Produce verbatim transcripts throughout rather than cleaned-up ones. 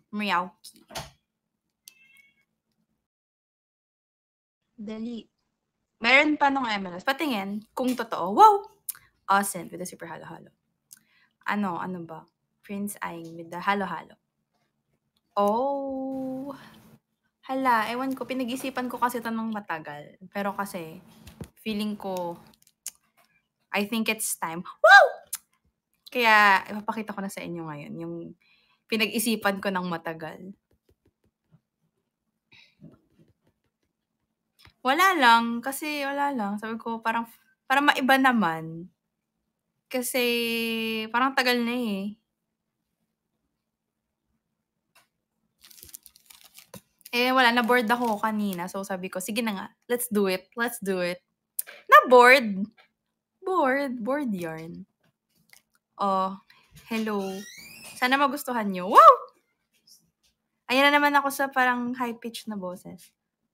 Meowki. Dali. Meron pa nung M L S. Patingin kung totoo. Wow! Awesome with the super halo-halo. Ano, ano ba? Prince Aing with the halo-halo. Oh! Hala, ewan ko. Pinag-isipan ko kasi ito ng matagal. Pero kasi, feeling ko, I think it's time. Wow! Kaya, ipapakita ko na sa inyo ngayon yung pinag-isipan ko ng matagal. Wala lang. Kasi wala lang. Sabi ko, parang, parang maiba naman. Kasi, parang tagal na eh. Eh, wala. Na-bored ako kanina. So, sabi ko, sige na nga. Let's do it. Let's do it. Na-bored. Bored. Bored yarn. Oh, hello. Sana magustuhan nyo. Wow! Ayan na naman ako sa parang high-pitch na boses.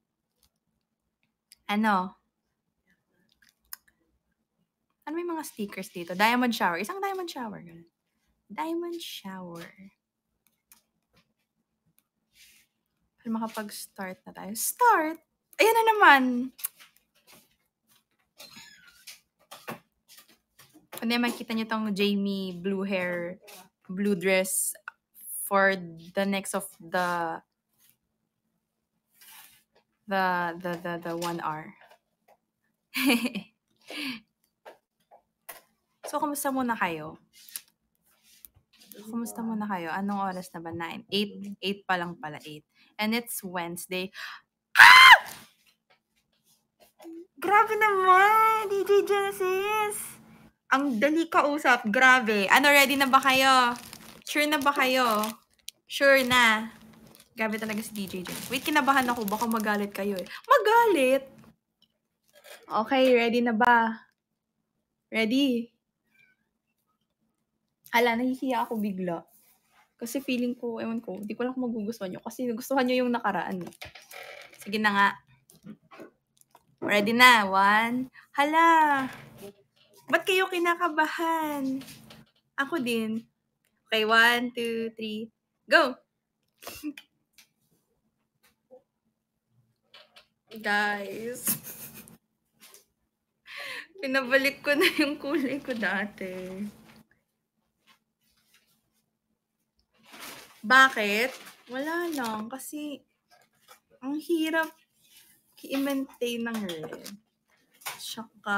Ano? Ano may mga stickers dito? Diamond shower. Isang diamond shower. Diamond shower. Para makapag-start na tayo. Start! Ayan na naman! Kung di makita nyo tong Jamie blue hair, blue dress for the next of the the the the, the one hour. So, kumusta muna kayo? Kumusta muna kayo? Anong oras na ba? nine? eight? eight pa lang pala. eight. And it's Wednesday. Ah! Grabe naman! D J Genesis! Ang dali kausap. Grabe. Ano, ready na ba kayo? Sure na ba kayo? Sure na. Grabe talaga si D J Genesis. Wait, kinabahan ako. Baka magalit kayo eh. Magalit? Okay, ready na ba? Ready? Ala, nahihiya ako bigla. Kasi feeling ko, ewan ko, hindi ko lang kung magugustuhan nyo. Kasi gustuhan nyo yung nakaraan. Eh. Sige na nga. Ready na? One. Hala! Ba't kayo kinakabahan? Ako din. Okay, one, two, three. Go! Guys. Pinabalik ko na yung kulay ko dati. Bakit? Wala lang. Kasi, ang hirap i-maintain ng red. Tsaka,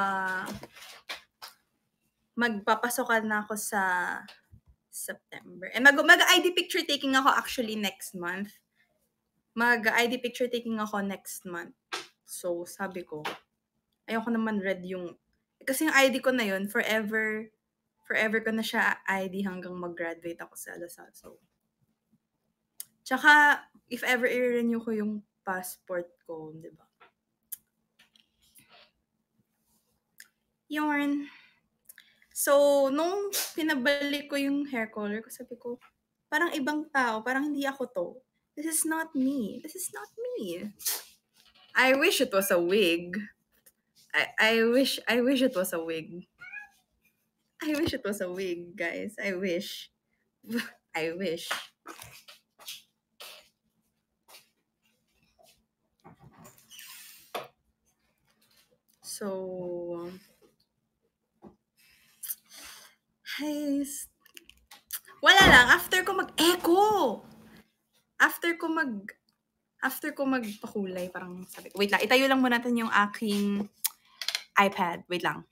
magpapasokan na ako sa September. And mag- mag-I D picture taking ako actually next month. Mag-I D picture taking ako next month. So, sabi ko, ayoko naman red yung, kasi yung I D ko na yun, forever, forever ko na siya I D hanggang mag-graduate ako sa Lasal. So, tsaka, if ever i-renew ko yung passport ko, di ba? Yarn. So, nung pinabalik ko yung hair color ko, sabi ko, parang ibang tao, parang hindi ako to. This is not me. This is not me. I wish it was a wig. I, I wish I wish it was a wig. I wish it was a wig, guys. I wish. I wish. So, guys, wala lang. After ko mag-echo. After ko mag... After ko magpakulay, parang sabi ko, wait lang, itayo lang muna natin yung aking iPad. Wait lang.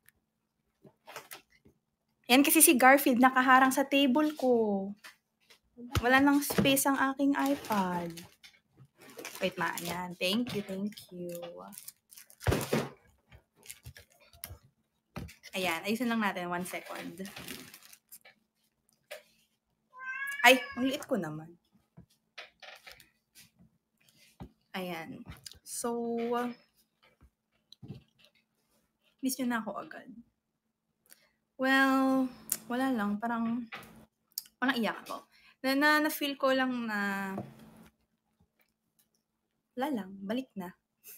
Yan kasi si Garfield nakaharang sa table ko. Wala nang space ang aking iPad. Wait na, yan. Thank you, thank you. Ayan, ayusin lang natin. One second. Ay, ang liit ko naman. Ayan. So, miss nyo na ako agad. Well, wala lang. Parang, parang iyak ako. Na, na, na-feel ko lang na, wala lang. Balik na.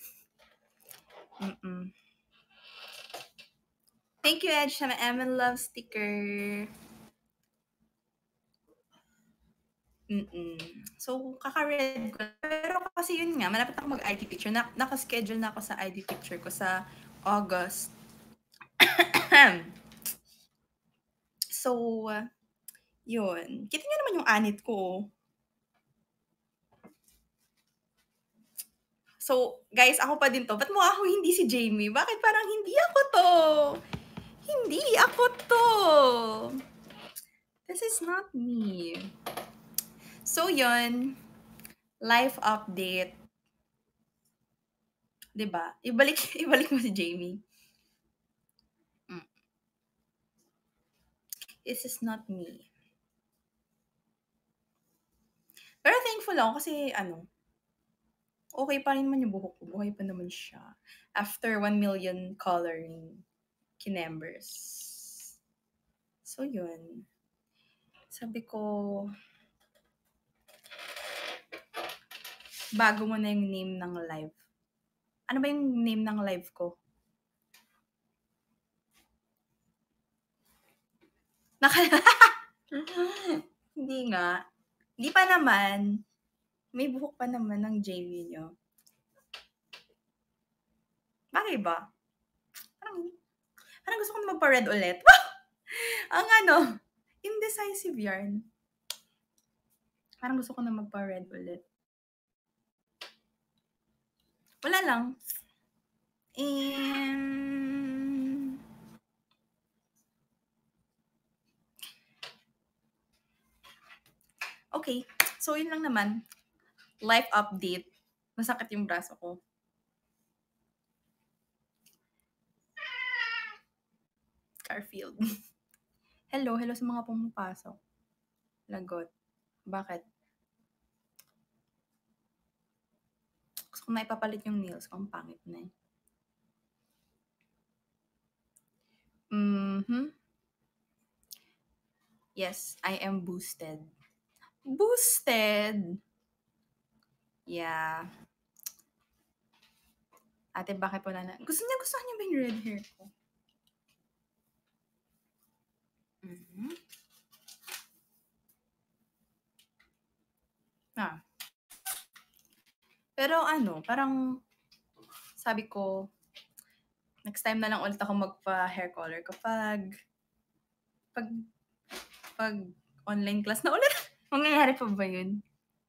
Mm-mm. Thank you, Edge, sa M and Love sticker. Mm. So, kaka-red ko. Pero kasi yun nga, malapit ako mag-I D picture. Na, naka-schedule na ako sa I D picture ko sa August. So, yun. Kita niyo naman yung anit ko. So, guys, ako pa din to. Ba't mo ako hindi si Jamie? Bakit parang hindi ako to? Hindi ako to. This is not me. So, yun. Life update. Diba? Ibalik, ibalik mo si Jamie. Mm. This is not me. Pero thankful ako kasi, ano, okay pa rin naman yung buhok ko. Buhay pa naman siya. After one million coloring kinembers. So, yun. Sabi ko, bago mo na yung name ng live. Ano ba yung name ng live ko? Naka... Hindi nga. Hindi pa naman. May buhok pa naman ng Jamie nyo. Bakit ba? Parang, parang gusto ko na magpa-red ulit. Ang ano, indecisive yarn. Parang gusto ko na magpa-red ulit. Wala lang. And... Okay. So, yun lang naman. Life update. Masakit yung braso ko. Garfield. Hello, hello sa mga pumapasok. Lagot. Bakit? Gusto ko na ipapalit yung nails ko. Ang pangit na eh. Mm-hmm. Yes, I am boosted. Boosted! Yeah. Ate, bakit wala na? Gusto niya, gusto niya ba yung red hair ko? Mm-hmm. Ah. Pero ano, parang sabi ko, next time na lang ulit ako magpa-hair color kapag pag pag online class na ulit. Mangyayari pa ba yun?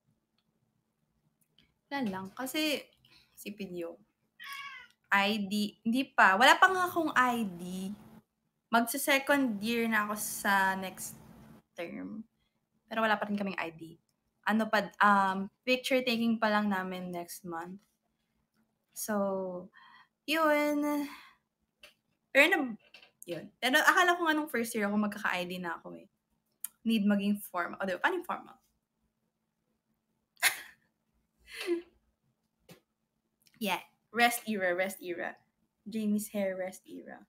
Wala lang. Kasi, sipid yun. I D, hindi pa. Wala pa nga akong I D. Magsa-second year na ako sa next term. Pero wala pa rin kaming I D. Ano pa, um, picture taking pa lang namin next month. So, yun. Pero na, yun. Pero akala ko nga nung first year ako magkaka-I D na ako eh. Need maging formal. O, diba? Paano yung formal? Yeah. Rest era, rest era. Jamie's hair rest era.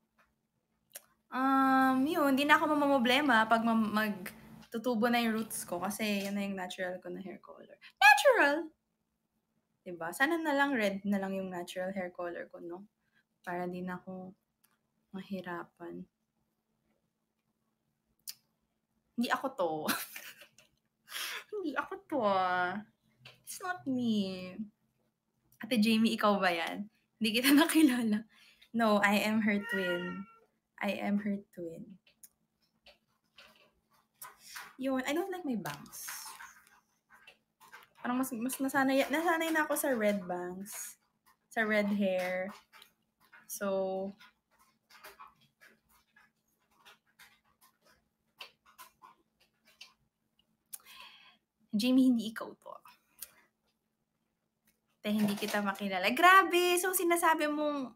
Um, yun. Hindi na ako mamamoblema pag ma- magtutubo na yung roots ko kasi yun na yung natural ko na hair color. Natural! Diba? Sana na lang red na lang yung natural hair color ko, no? Para di na ako mahirapan. Hindi ako to. Hindi ako to. It's not me. Ate Jamie, ikaw ba yan? Hindi kita nakilala. No, I am her twin. I am her twin. Yun, I don't like my bangs. Parang mas, mas nasanay, nasanay na ako sa red bangs. Sa red hair. So, Jamie, hindi ikaw to. Te, hindi kita makilala. Grabe! So, sinasabi mong...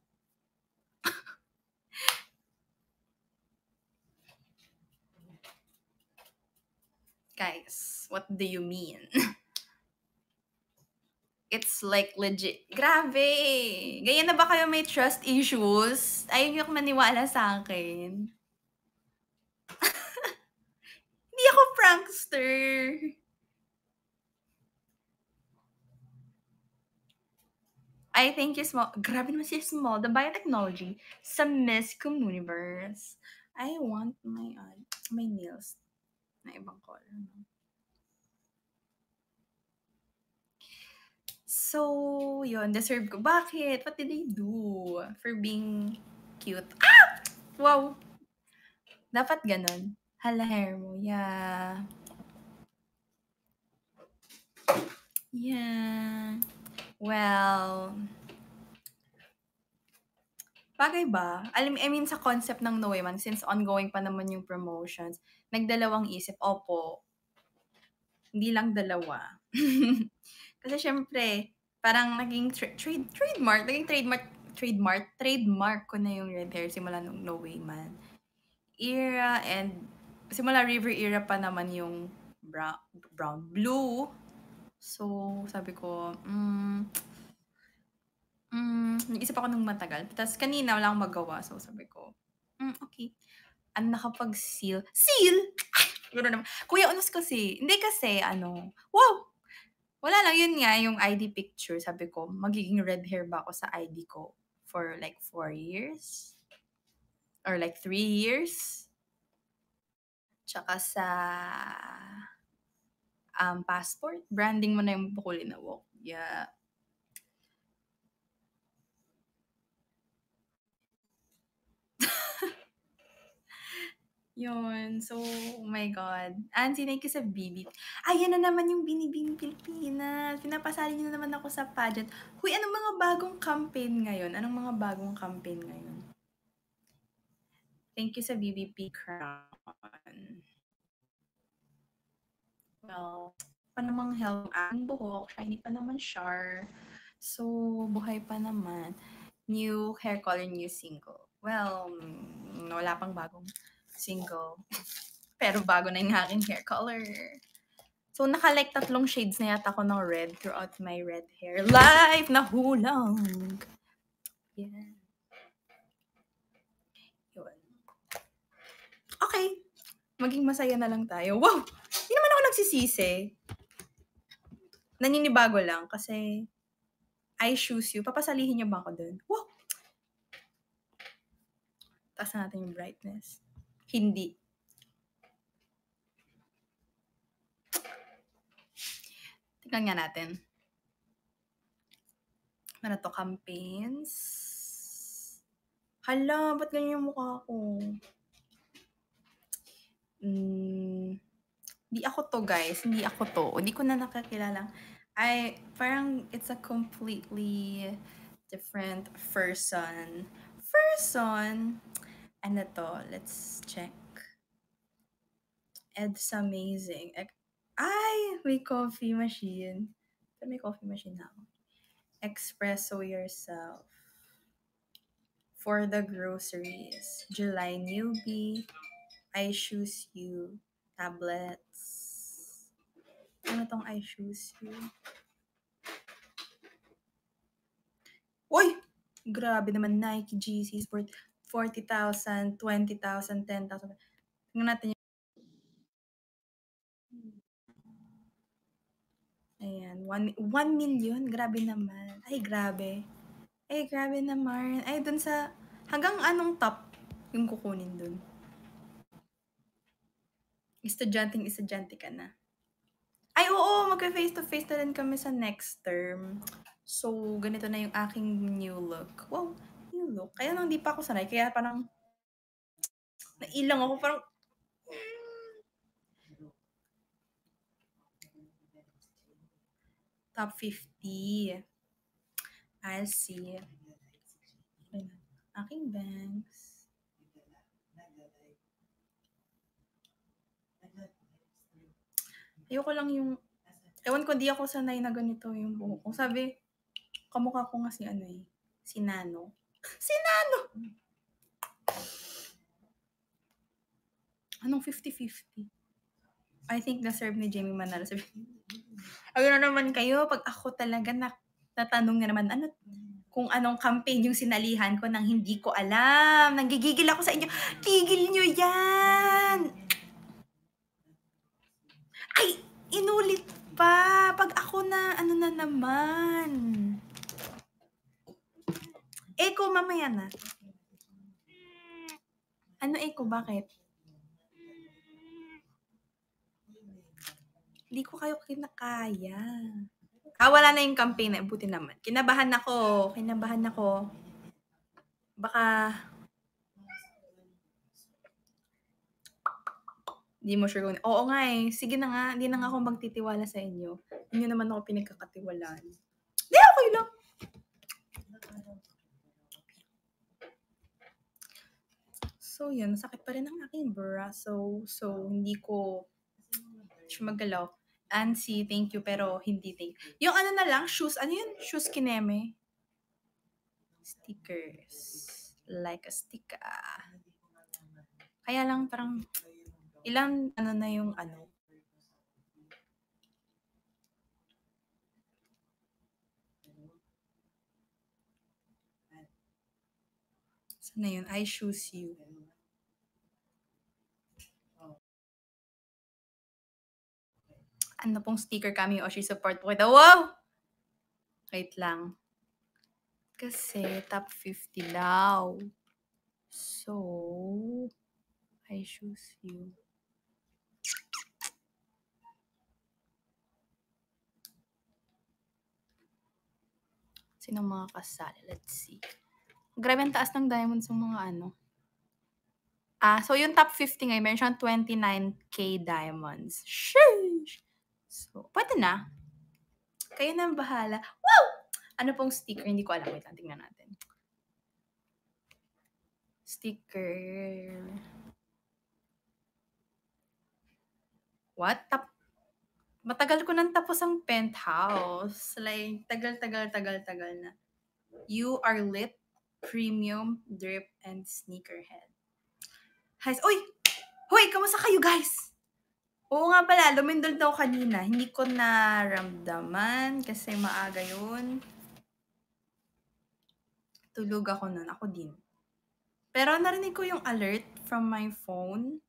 Guys, what do you mean? It's like legit. Grabe! Ganyan na ba kayo may trust issues? Ayaw niyo maniwala sa akin. Hindi ako prankster. I think you small. Grabe naman si small. The biotechnology sa Miss Communiverse. I want my uh, my nails na ibang color. So, yun, deserve ko. Bakit? What did I do for being cute? Ah! Wow! Dapat ganun. Hala, hair mo. Yeah. Yeah. Well, bagay ba? Alam I mean, sa concept ng No Way Man, since ongoing pa naman yung promotions, nagdalawang isip, opo. Hindi lang dalawa. Kasi syempre, parang naging tra- trade trademark, naging trademark trademark trademark ko na yung red hair simula nung No Way Man era, and simula River era pa naman yung brown, brown blue. So, sabi ko, mm, mm, nag-isip ako ng matagal. Tapos kanina wala akong magawa. So, sabi ko, mm, okay. Ano nakapag-seal? Seal? Gano'n naman. Kuya Unos kasi, hindi kasi, ano, wow! Wala lang, yun nga, yung I D picture. Sabi ko, magiging red hair ba ako sa I D ko for like four years? Or like three years? Tsaka sa um, passport, branding mo na yung Bukulin na Walk. Yeah. Yun. So, oh my God. Ansi, thank you sa B B. Ayan na naman yung Binibining Pilipinas. Pinapasali niyo na naman ako sa pageant. Huy, anong mga bagong campaign ngayon? Anong mga bagong campaign ngayon? Thank you sa B B P Crown. Well, pa namang health ang buhok. Shiny pa naman siya. So, buhay pa naman. New hair color, new single. Well, mm, wala pang bagong single. Pero bago na yung aking hair color. So, naka-like tatlong shades na yata ko ng red throughout my red hair life na hulang. Yeah. Yun. Okay. Maging masaya na lang tayo. Wow! Hindi naman ako nagsisisi. Naninibago lang kasi I choose you. Papasalihin niyo ba ako dun? Wow! Taas na natin yung brightness. Hindi. Tignan nga natin. Ano to? Campaigns? Hala, ba't ganyan yung mukha ko? Hmm, hindi ako to, guys. Hindi ako to. Hindi ko na nakakilala. I, parang it's a completely different person. Person? Ano to? Let's check. Ed's amazing. Ay, may coffee machine. May coffee machine na ako. Espresso yourself. For the groceries. July newbie. I choose you. Tablets. Ano tong I choose you? Uy! Grabe naman. Nike, G C, Sport. forty thousand, twenty thousand, ten thousand. Tingnan natin yung... Ayan. one million? Grabe naman. Ay, grabe. Ay, grabe naman. Ay, dun sa... Hanggang anong top yung kukunin dun? Estudyanteng estudyante ka na. Ay, oo! Magka-face to face na rin kami sa next term. So, ganito na yung aking new look. Wow! New look. Kaya nung di pa ako sanay, kaya parang nailang ako, parang top fifty. I'll see. Aking bangs. Ayoko lang yung... Ewan ko, di ako sanay na ganito yung buhok ko. Sabi, kamukha ko nga si ano eh. Si Nano. Si Nano! Anong fifty-fifty? I think na-serve ni Jamie Manalo. Sabi, ayun na naman kayo, pag ako talaga na, natanong na naman, ano, kung anong campaign yung sinalihan ko nang hindi ko alam. Nanggigigil ako sa inyo. Tigil nyo yan! Ay, inulit pa. Pag ako na, ano na naman. Eko, mamaya na. Ano Eko, bakit? Hindi ko kayo kinakaya. Ah, wala na yung campaign na. Buti naman. Kinabahan ako. Kinabahan ako. Baka Di mo sure kung oo nga eh. Sige na nga, hindi na nga ako magtitiwala sa inyo. Hindi naman ako pinagkakatiwalaan. Di, okay lang. So, yun. Masakit pa rin ang aking braso. So, hindi ko siya magalaw. Ansi, thank you, pero hindi thank you. Yung ano na lang, shoes. Ano yun? Shoes kineme. Stickers. Like a sticker. Kaya lang parang, ilang ano na yung ano. Sana yun? I choose you. Ano pong sticker kami o she support po kita. Wow! Wait lang. Kasi top fifty daw. So, I choose you. Sinong mga kasali? Let's see. Grabe ang taas ng diamonds ng mga ano. Ah, so yung top fifty ngayon, meron siyang twenty-nine K diamonds. Sheesh! So, pwede na. Kayo na bahala. Wow! Ano pong sticker? Hindi ko alam. Wait lang, tingnan natin. Sticker. What? Tap Matagal ko nang tapos ang penthouse. Like, tagal, tagal, tagal, tagal na. You are lit, premium, drip, and sneakerhead. Guys, uy! Hoy, kamusta kayo guys? Oo nga pala, lumindol daw kanina. Hindi ko naramdaman kasi maaga yun. Tulog ako nun. Ako din. Pero narinig ko yung alert from my phone.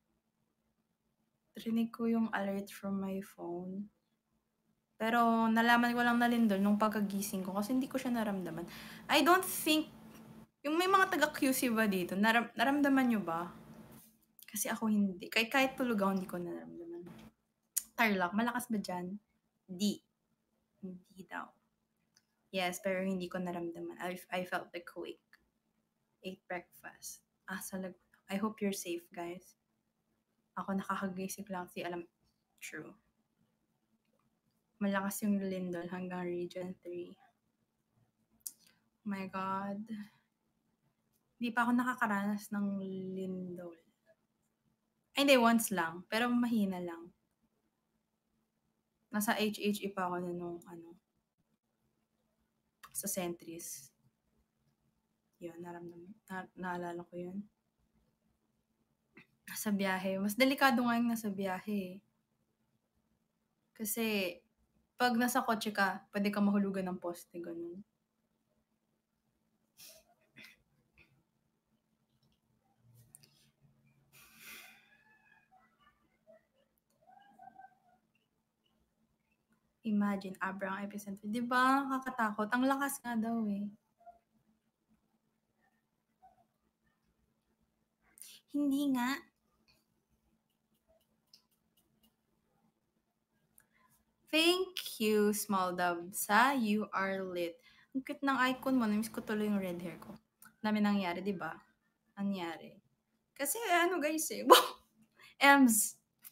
Narinig ko yung alert from my phone. Pero nalaman ko lang nalindol nung pagkagising ko kasi hindi ko siya naramdaman. I don't think, yung may mga taga-Q C ba dito, naram, naramdaman nyo ba? Kasi ako hindi. Kahit, kahit tulog ako, hindi ko naramdaman. Tarlac, malakas ba dyan? Di. Hindi daw. Yes, pero hindi ko naramdaman. I, I felt the quake. Ate breakfast. Ah, salag. I hope you're safe, guys. Ako nakakagising lang si alam. True. Malakas yung lindol hanggang region three. Oh my God. Hindi pa ako nakakaranas ng lindol. Ay, hindi. Once lang. Pero mahina lang. Nasa H H E pa ako na nung ano. Sa Centris. Yun, naramdaman. Na, naalala ko yun. Nasa biyahe. Mas delikado nga yung nasa biyahe. Kasi, pag nasa kotse ka, pwede ka mahulugan ng poste, ganun. Imagine, Abra ang epicenter. Diba? Kakatakot. Ang lakas nga daw eh. Hindi nga. Thank you, Small Dub, sa You Are Lit. Ang cute ng icon mo. Namiss ko tuloy yung red hair ko. Dami nangyari, di ba? Nangyari. Kasi ano guys eh. Ems.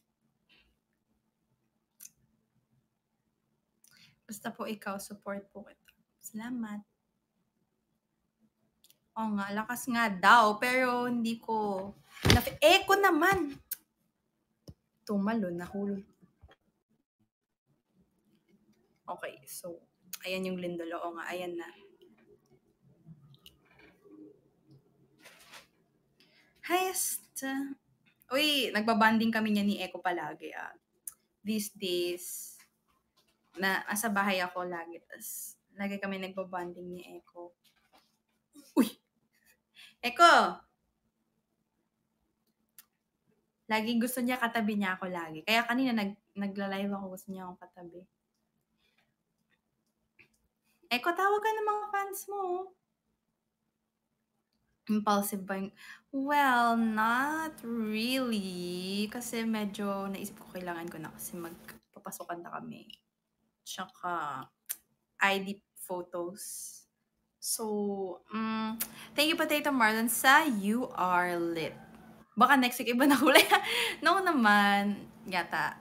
Basta po ikaw, support po kita. Salamat. Oo nga, lakas nga daw. Pero hindi ko... Echo naman. Tumalo, nahulog. Okay, so, ayan yung lindol. Oo nga, ayan na. Highest. Uy, nagbabanding kami niya ni Echo palagi. Ah. These days, na nasa bahay ako lagi. Tas, lagi kami nagbabanding ni Echo. Uy! Echo! Laging gusto niya katabi niya ako lagi. Kaya kanina nag, nagla-live ako, gusto niya akong katabi. Echo, tawag ka ng mga fans mo. Impulsive ba yung... Well, not really. Kasi medyo naisip ko kailangan ko na kasi magpapasokan na kami. tsaka I D photos. So, mm, thank you Potato Marlon sa You Are Lit. Baka next week iba na kulay. No naman, yata.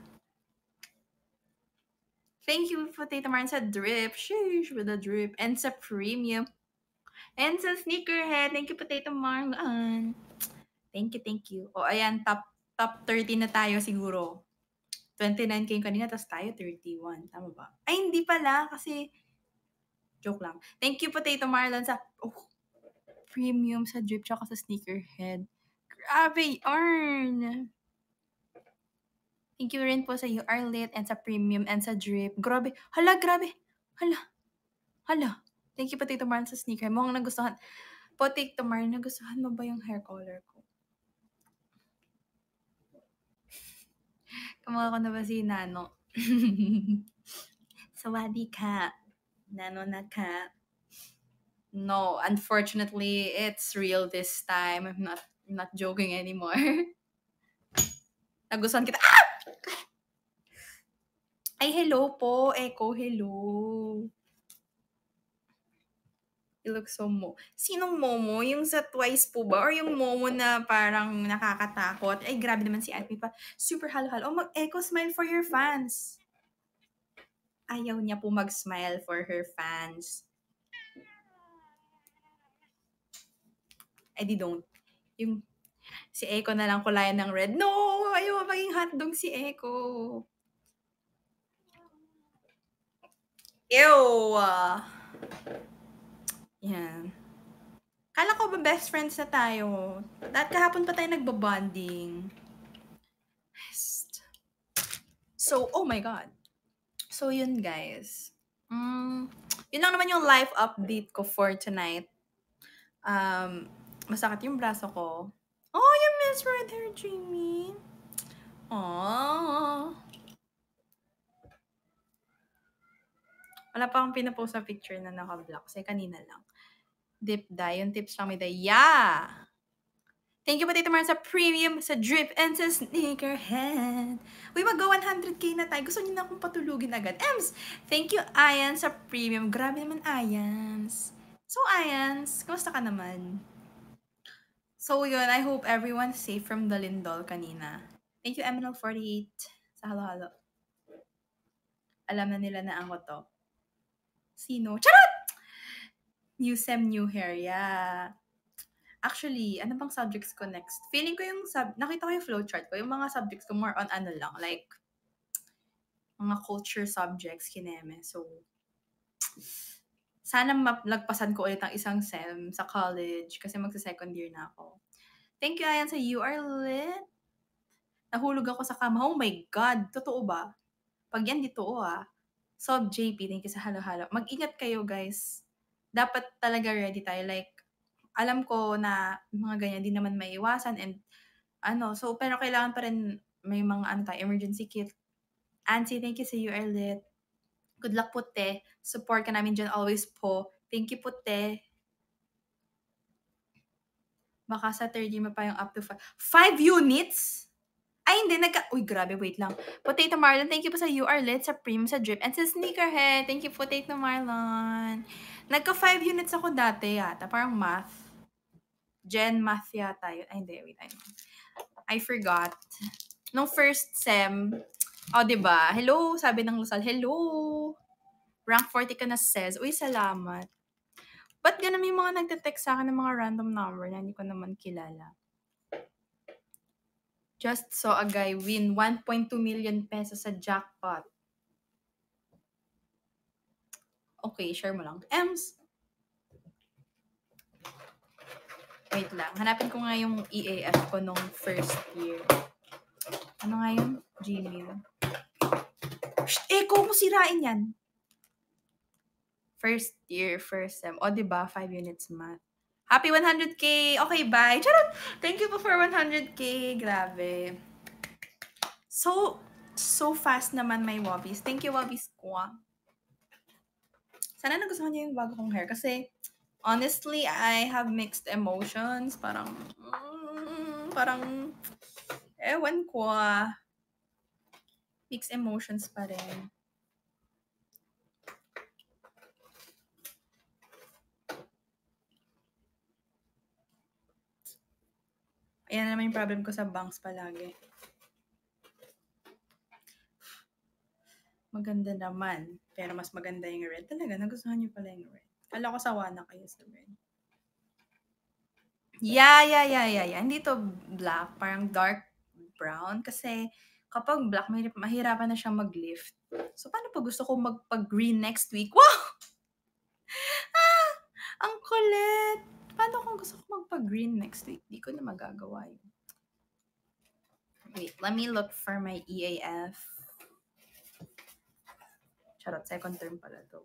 Thank you Potato Marlon sa drip. Sheesh, with the drip. And sa premium. And sa sneakerhead. Thank you Potato Marlon. Thank you, thank you. O ayan, top top thirty na tayo siguro. twenty-nine K yung kanina, tapos tayo thirty-one. Tama ba? Ay, hindi pala, kasi joke lang. Thank you, Potato Marlon, sa oh, premium, sa drip, tsaka sa sneakerhead. Grabe, Arn! Thank you rin po sa You Are Lit and sa premium and sa drip. Grabe. Hala, grabe. Hala. Hala. Thank you, Potato Marlon, sa sneaker. Mukhang nagustuhan. Potato Marlon, nagustuhan mo ba yung hair color ko? Kamukha ko na ba si Nano? Sawadi ka. Nano na ka. No, unfortunately, it's real this time. I'm not I'm not joking anymore. Nagustuhan kita. Ah! Ay, hello po. Echo, hello. You look so mo. Sinong Momo? Yung sa Twice po ba? Or yung Momo na parang nakakatakot? Ay, grabe naman si Ate pa. Super halo-halo. Oh, mag-echo smile for your fans. Ayaw niya po mag-smile for her fans. I don't. Yung si Echo na lang kulayan ng red. No! Ayaw maging hotdog si Echo. Ew! Yan. Kala ko ba best friends na tayo? At kahapon pa tayo nagbabonding. So, oh my God. So, yun guys. Mm, yun lang naman yung life update ko for tonight. Um, masakit yung braso ko. Oh, you miss right there, Jamie. Aww. Wala pa akong pinapost sa picture na naka-block. Kasi kanina lang. Dip dye. Yung tips lang may dye. Yeah! Thank you, Potato Marlon, sa premium, sa drip, and sa sneakerhead. Uy, mag-go one hundred K na tayo. Gusto niyo na akong patulugin agad. Ems! Thank you, Ayans, sa premium. Grabe naman, Ayans. So, Ayans, kumusta ka naman? So, yun. I hope everyone's safe from the lindol kanina. Thank you, Emerald forty-eight, sa halo-halo. Alam na nila na ako to. Sino? Charot! New sem, new hair. Yeah. Actually, ano bang subjects ko next? Feeling ko yung, sub nakita ko yung flowchart ko. Yung mga subjects ko more on ano lang, like, mga culture subjects, kineme. So, sana malagpasan ko ulit ang isang sem sa college kasi magsa-second year na ako. Thank you, Ayan, sa You Are Lit. Nahulog ako sa kama. Oh my God! Totoo ba? Pag yan, dito ah. Sob J P, thank you sa halo-halo. Mag-ingat kayo, guys. Dapat talaga ready tayo. Like, alam ko na mga ganyan di naman maiiwasan and ano, so pero kailangan pa rin may mga ano tayo, emergency kit. Ansi, thank you sa You Are Lit. Good luck po, te. Support ka namin dyan always po. Thank you po, te. Baka sa third year mo pa yung up to five. Five units? Ay, hindi. Nagka... Uy, grabe. Wait lang. Potato Marlon, thank you po sa You Are Lit, sa Prim, sa Drip, and sa Sneakerhead. Thank you, Potato Marlon. Nagka five units ako dati yata. Parang math. Gen math yata yun. Ay, hindi. Wait, I know. I forgot. Nung first sem, oh, diba? Hello, sabi ng Lusal. Hello. Rank forty ka na, says. Uy, salamat. Ba't ganun may mga nagte-text sa akin ng mga random number na hindi ko naman kilala? Just saw a guy win one point two million pesos sa jackpot. Okay, share mo lang. Ems! Wait lang. Hanapin ko nga yung E A F ko nung first year. Ano nga yun? Gmail. Shh! Echo mo, sirain yan. First year, first sem. O, diba? Five units math. Happy one hundred K! Okay, bye! Charot! Thank you po for one hundred K. Grabe. So, so fast naman my wobbies. Thank you, wobbies ko. Sana nagustuhan niyo yung bago kong hair. Kasi, honestly, I have mixed emotions. Parang, mm, parang, ewan ko. Mixed emotions pa rin. Ayan naman yung problem ko sa banks palagi. Maganda naman. Pero mas maganda yung red. Talaga, nagustuhan niyo pala yung red. Kala ko sawa na kayo sa red. Yeah, yeah, yeah, yeah, yeah. Hindi to black. Parang dark brown. Kasi kapag black, mahirap, mahirapan na siyang mag-lift. So, paano pa gusto ko magpag-green next week? Wow! Ah! Ang kulit! Paano kung gusto ko magpag-green next week? Di ko na magagawa yun. Wait, let me look for my E A F. Charot, second term pala to.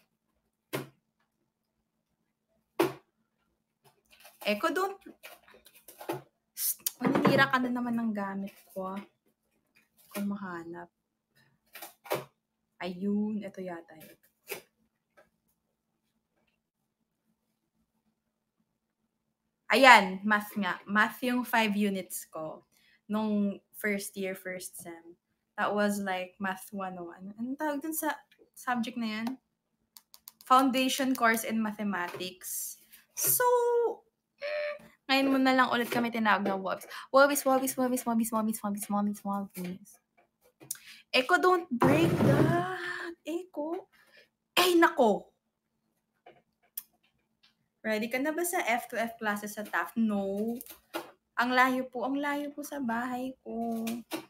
Eco, don't... Maninira ka na naman ng gamit ko. Kung mahanap. Ayun, ito yata yun. Ayan, math nga. Math yung five units ko. Nung first year, first sem. That was like Math one oh one. Anong tawag dun sa subject na yan? Foundation course in Mathematics. So, ngayon mo na lang ulit kami tinawag na Wobbies. Wobbies, Wobbies, Wobbies, Wobbies, Wobbies, Wobbies, Wobbies, Wobbies. Echo, don't break that. Echo. Ay, nako. Ready ka na ba sa F to F classes sa Taft? No. Ang layo po. Ang layo po sa bahay ko.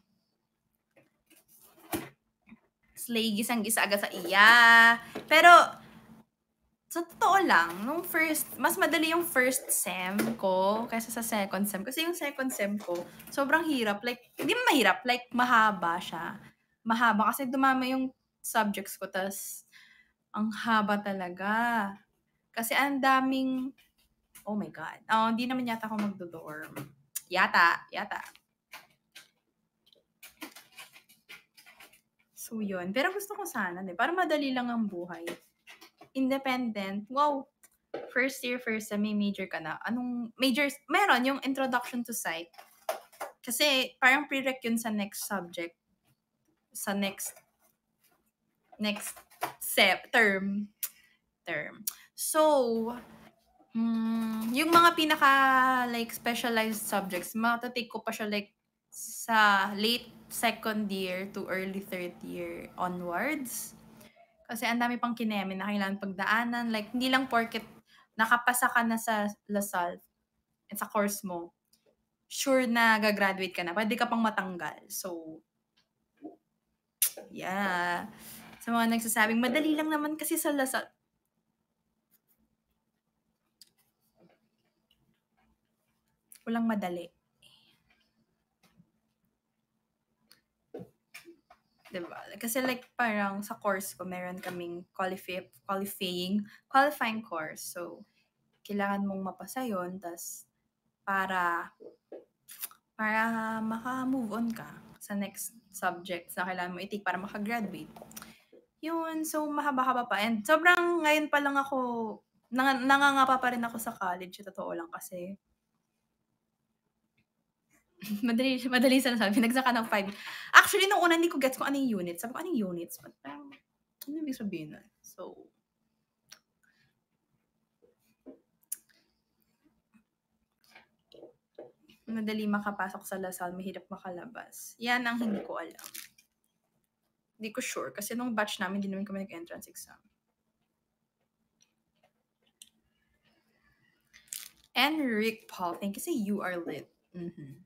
Slay, gisang-gisa agad sa iya. Pero, sa totoo lang, nung first, mas madali yung first sem ko kaysa sa second sem. Kasi yung second sem ko, sobrang hirap. Like, hindi mahirap. Like, mahaba siya. Mahaba kasi dumama yung subjects ko. Tas, ang haba talaga. Kasi ang daming, oh my God. Oh, hindi naman yata ako magdo-dorm. Yata, yata. So, yun. Pero gusto ko sana, eh. Para madali lang ang buhay. Independent. Wow. First year, first sem, may major ka na. Anong majors? Meron yung introduction to psych. Kasi parang prereq yun sa next subject. Sa next next sep, term. Term. So, mm, yung mga pinaka like specialized subjects, matatake ko pa siya like sa late second year to early third year onwards. Kasi ang dami pang kineme na kailangan pagdaanan. Like, hindi lang porket nakapasa ka na sa Lasal at sa course mo, sure na gagraduate ka na. Pwede ka pang matanggal. So, yeah. Sa mga nagsasabing, madali lang naman kasi sa Lasal. Walang madali. Diba? Kasi like parang sa course ko, meron kaming qualify, qualifying, qualifying course. So, kailangan mong mapasa yun. Tas, para, para maka-move on ka sa next subjects na kailangan mo i-take para makagraduate. Yun. So, mahaba-haba pa. And sobrang ngayon pa lang ako, nang, nangangapa pa rin ako sa college. Totoo lang kasi, madali, madali sa nasabi. Nagsaka ng five. Actually, nung una, hindi ko gets kung anong units. Sabi ko, anong units? But parang, ano ibig sabihin na? So, madali makapasok sa Lasal, mahirap makalabas. Yan ang hindi ko alam. Hindi ko sure. Kasi nung batch namin, hindi naman kami nag-entrance exam. And Rick Paul, thank you. Say you are lit. Mm-hmm.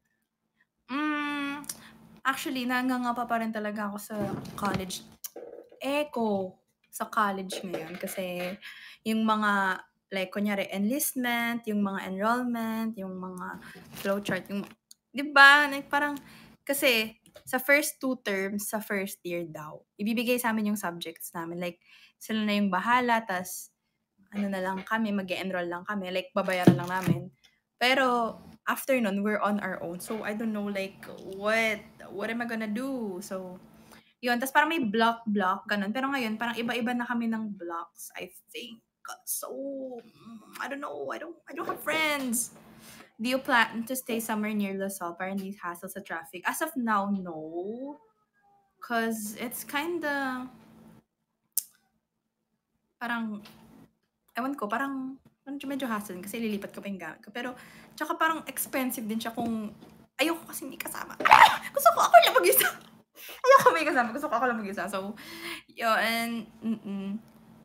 Mm, actually, nangangapa pa rin talaga ako sa college. Echo sa college ngayon. Kasi yung mga, like, kunyari, enlistment, yung mga enrollment, yung mga flowchart, yung, di ba? Like, parang, kasi, sa first two terms, sa first year daw, ibibigay sa amin yung subjects namin. Like, sila na yung bahala, tas, ano na lang kami, mag-enroll lang kami. Like, babayaran lang namin. Pero, after nun, we're on our own. So, I don't know, like, what, what am I gonna do? So, yun. Tapos parang may block-block, ganun. Pero ngayon, parang iba-iba na kami ng blocks, I think. So, I don't know. I don't, I don't have friends. Do you plan to stay somewhere near Lasal para hindi hassle sa traffic? As of now, no. Cause it's kinda, parang, ewan ko, parang, Medyo medyo hassle kasi lilipat ko pa yung gamit ko. Pero, tsaka parang expensive din siya kung ayoko kasi may kasama. Gusto ko ako lang mag-isa. Ayoko may kasama. Gusto ko ako lang mag-isa. So, yun. Mm.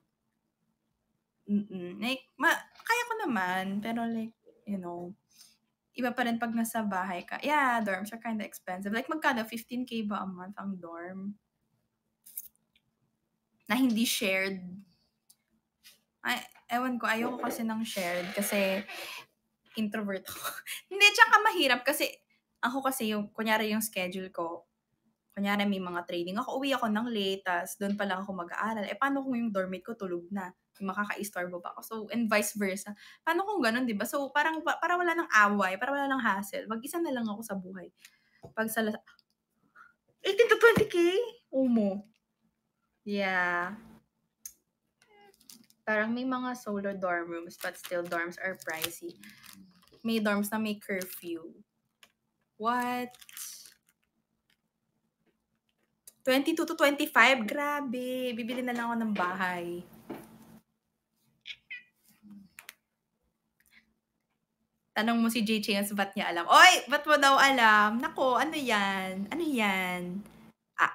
Mm. Like, ma kaya ko naman. Pero like, you know, iba pa rin pag nasa bahay ka. Yeah, dorms are kinda expensive. Like, magkano? fifteen K ba a month ang dorm? Na hindi shared. Ay, ewan ko. Ayoko kasi ng shared kasi introvert ako. Hindi, tsaka mahirap kasi ako kasi yung, kunyari yung schedule ko, kunyari may mga training ako, uwi ako ng late, tas doon pa lang ako mag-aaral. Eh, paano kung yung dormmate ko tulog na? Makaka-istorbo pa ako. So, and vice versa. Paano kung ganun, di ba? So, parang, para wala ng away, para wala ng hassle, mag-isa na lang ako sa buhay. Pag sa eighteen to twenty K? Umo. Yeah. Parang may mga solo dorm rooms, but still dorms are pricey. May dorms na may curfew. What? twenty-two to twenty-five? Grabe. Bibili na lang ako ng bahay. Tanong mo si J. Chingas, ba't niya alam? Oy! Ba't mo daw alam? Nako, ano yan? Ano yan? Ah!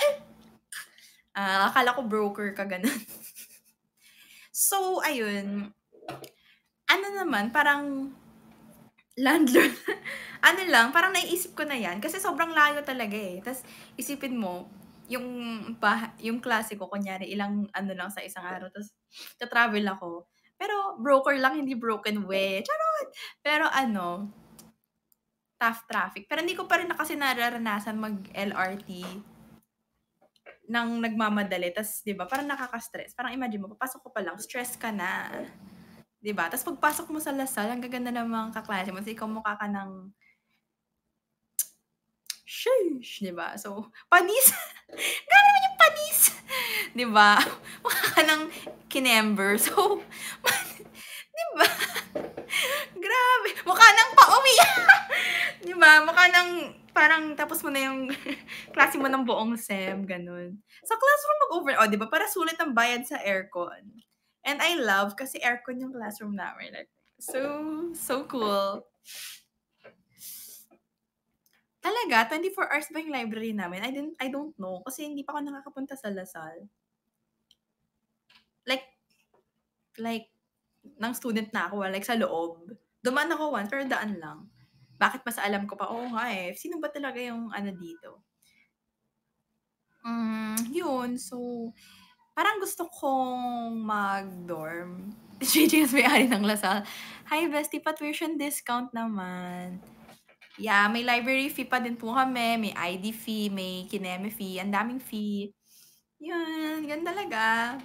Ah, akala ko broker ka, ganun. So, ayun. Ano naman, parang landlord. Ano lang, parang naiisip ko na yan. Kasi sobrang layo talaga eh. Tapos, isipin mo, yung, bah- yung klase ko, kunyari, ilang ano lang sa isang araw. Tapos, ta-travel ako. Pero, broker lang, hindi broken way. Charot! Pero ano, tough traffic. Pero hindi ko pa rin na kasi nararanasan mag-L R T nang nagmamadali. Tapos, di ba, parang nakaka-stress. Parang imagine mo, papasok ko pa lang, stress ka na. Di ba? Tapos, pagpasok mo sa Lasal, ang gaganda ng mga kaklase mo. Tapos, ikaw mukha ka ng sheesh, di ba? So, panis. Gano'n naman yung panis. Di ba? Mukha ka ng kinember. So, di ba? Grabe. Mukha ng pauwi. Di ba? Mukha ng parang tapos mo na yung klase mo ng buong sem, ganun. Sa classroom mag-over, oh, di ba? Para sulit ang bayad sa aircon. And I love kasi aircon yung classroom namin. Like, so, so cool. Talaga? twenty-four hours ba yung library namin? I didn't, I don't know. Kasi hindi pa ako nakakapunta sa Lasal. Like, like, ng student na ako, like sa loob. Dumaan ako once, pero daan lang. Bakit mas alam ko pa? Oo nga eh. Sino ba talaga yung ano dito? Mm, yun. So, parang gusto kong mag-dorm. J J mas may-ari ng Lasal. Hi, bestie, pa-tuition discount naman. Yeah, may library fee pa din po kami. May I D fee, may kineme fee. Ang daming fee. Yun, gan talaga.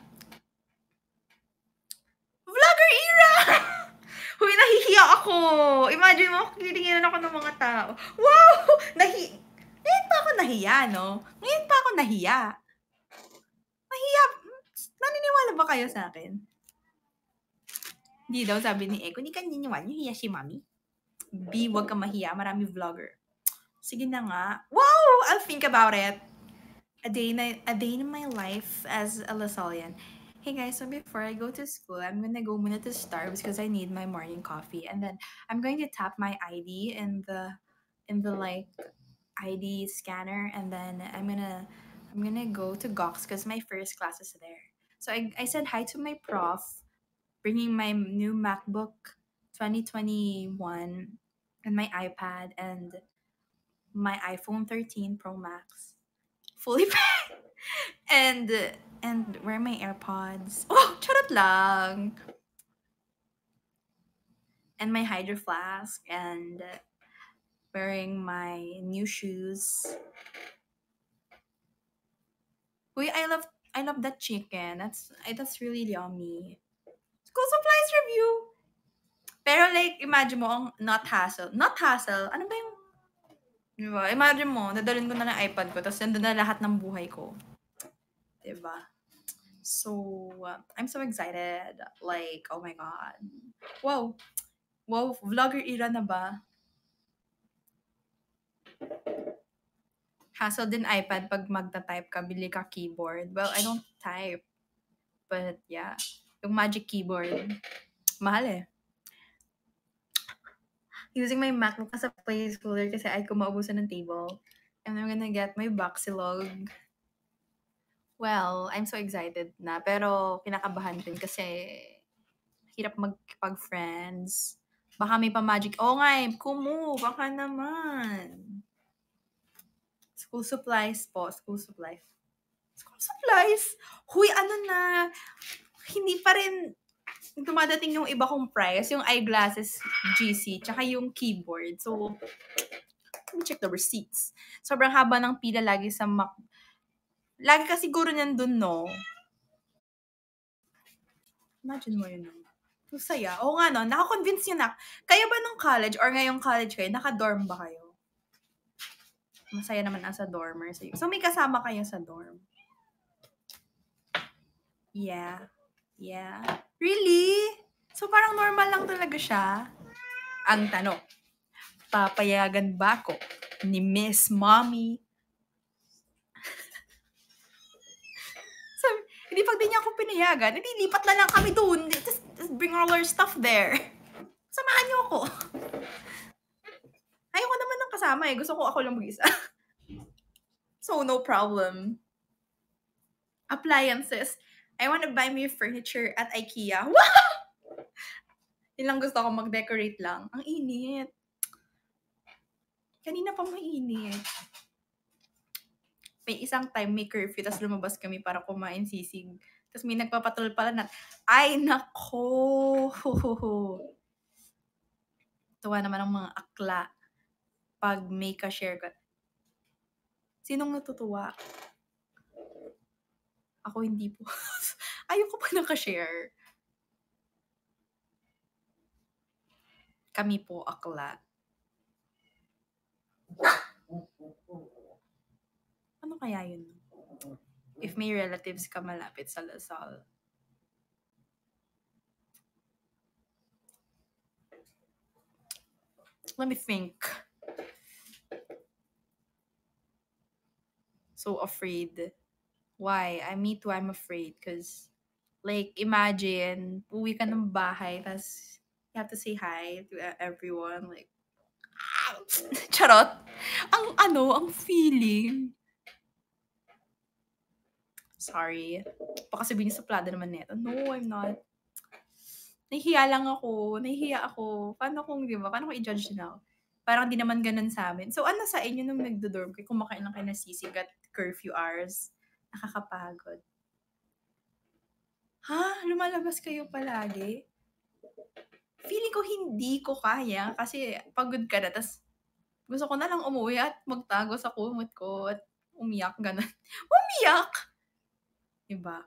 Vlogger era! Huy, nahihiya ako. Imagine mo, titingnan ako ng mga tao. Wow! Nahi... Ngayon pa ako nahiya, no? Ngayon pa ako nahiya. Nahiya. Naniniwala ba kayo sa akin? Hindi daw, sabi ni Eko, hindi ka naniniwala. Nahiya si Mami. B, wag ka mahiya. Marami vlogger. Sige na nga. Wow! I'll think about it. A day, na, a day in my life as a Lasallian. Hey guys, so before I go to school, I'm gonna go muna to Starbucks because I need my morning coffee. And then I'm going to tap my I D in the in the like I D scanner, and then I'm gonna I'm gonna go to Gox because my first class is there. So I, I said hi to my prof, bringing my new MacBook twenty twenty-one and my iPad and my iPhone thirteen Pro Max. Fully packed. And and where are my AirPods? Oh, charot lang. And my Hydro Flask and wearing my new shoes. Uy, I love I love that chicken. That's that's really yummy. School supplies review. Pero like, imagine mo, ang not hassle. Not hassle. Ano ba yung... Diba? Imagine mo, dadalhin ko na ng iPad ko, tapos nandun na lahat ng buhay ko. Diba? So, uh, I'm so excited. Like, oh my God. Wow. Wow, vlogger era na ba? Hassle din iPad pag magta-type ka, bili ka keyboard. Well, I don't type. But yeah, yung Magic Keyboard. Mahal eh. Using my MacBook as a placeholder kasi ay ko maubusan ng table. And I'm gonna get my Boxilog. Well, I'm so excited na. Pero kinakabahan din kasi hirap magpag-friends. Baka may pa-magic. Oo nga eh, Kumu, baka naman. School supplies po. School supplies. School supplies? Huy, ano na. Hindi pa rin dumadating yung iba kong price. Yung eyeglasses G C, tsaka yung keyboard. So, let me check the receipts. Sobrang haba ng pila lagi sa Mac. Lagi ka siguro nandun, no? Imagine mo yun. Masaya. Oo nga, no? Nakakonvince yun na. Kaya ba nung college or ngayong college kayo, naka-dorm ba kayo? Masaya naman as a dormer. So, may kasama kayo sa dorm? Yeah. Yeah. Really? So, parang normal lang talaga siya? Ang tanong, papayagan ba ako ni Miss Mommy? Sabi, hindi pag di niya ako pinayagan, hindi lipat na lang kami doon. Just, just bring all our stuff there. Samahan niyo ako. Ayoko naman ng kasama eh. Gusto ko ako lang mag-isa. So, no problem. Appliances. I want to buy me furniture at IKEA. Wow! Yun lang gusto ko, mag-decorate lang. Ang init. Kanina pa mainit. May isang time, may curfew, tapos lumabas kami para kumain sisig. Tapos may nagpapatrol pala na, ay, nako! Tuwa naman ang mga akla pag may ka-share ka. Sinong natutuwa? Ako hindi po. Ayoko pa naka-share. Kami po akla. Ano kaya yun? If may relatives ka malapit sa Lasal. Let me think. So afraid. Why? I me too, I'm afraid. Because, like, imagine, uwi ka ng bahay, tas you have to say hi to everyone. Like, charot. Ang ano, ang feeling. Sorry. Baka sabihin sa plada naman neto. No, I'm not. Nahihiya lang ako. Nahihiya ako. Paano kung, di ba? Paano ko i-judge now? Parang di naman ganun sa amin. So, ano sa inyo nung nagdo-dorm kayo? Kumakain lang kayo na sisig at curfew hours. Nakakapagod. Ha? Lumalabas kayo palagi? Feeling ko hindi ko kaya kasi pagod ka na. Tas gusto ko na lang umuwi at magtago sa kumot ko at umiyak. Ganun. Umiyak! Diba?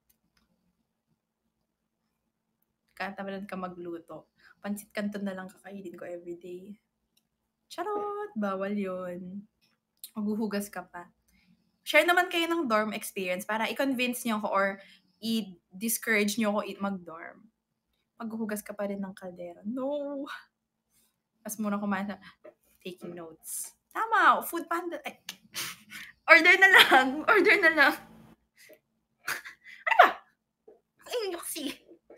Katabalan ka magluto. Pansit canton na lang kakainin ko everyday. Charot! Bawal yun. Maghuhugas ka pa. Share naman kayo ng dorm experience para i-convince nyo ako or i-discourage nyo ako mag-dorm. Maghuhugas ka pa rin ng kaldero. No! Mas muna kumain sa taking notes. Tama! Food panda. Ay. Order na lang! Order na lang! Ano ba? Ay, kasi.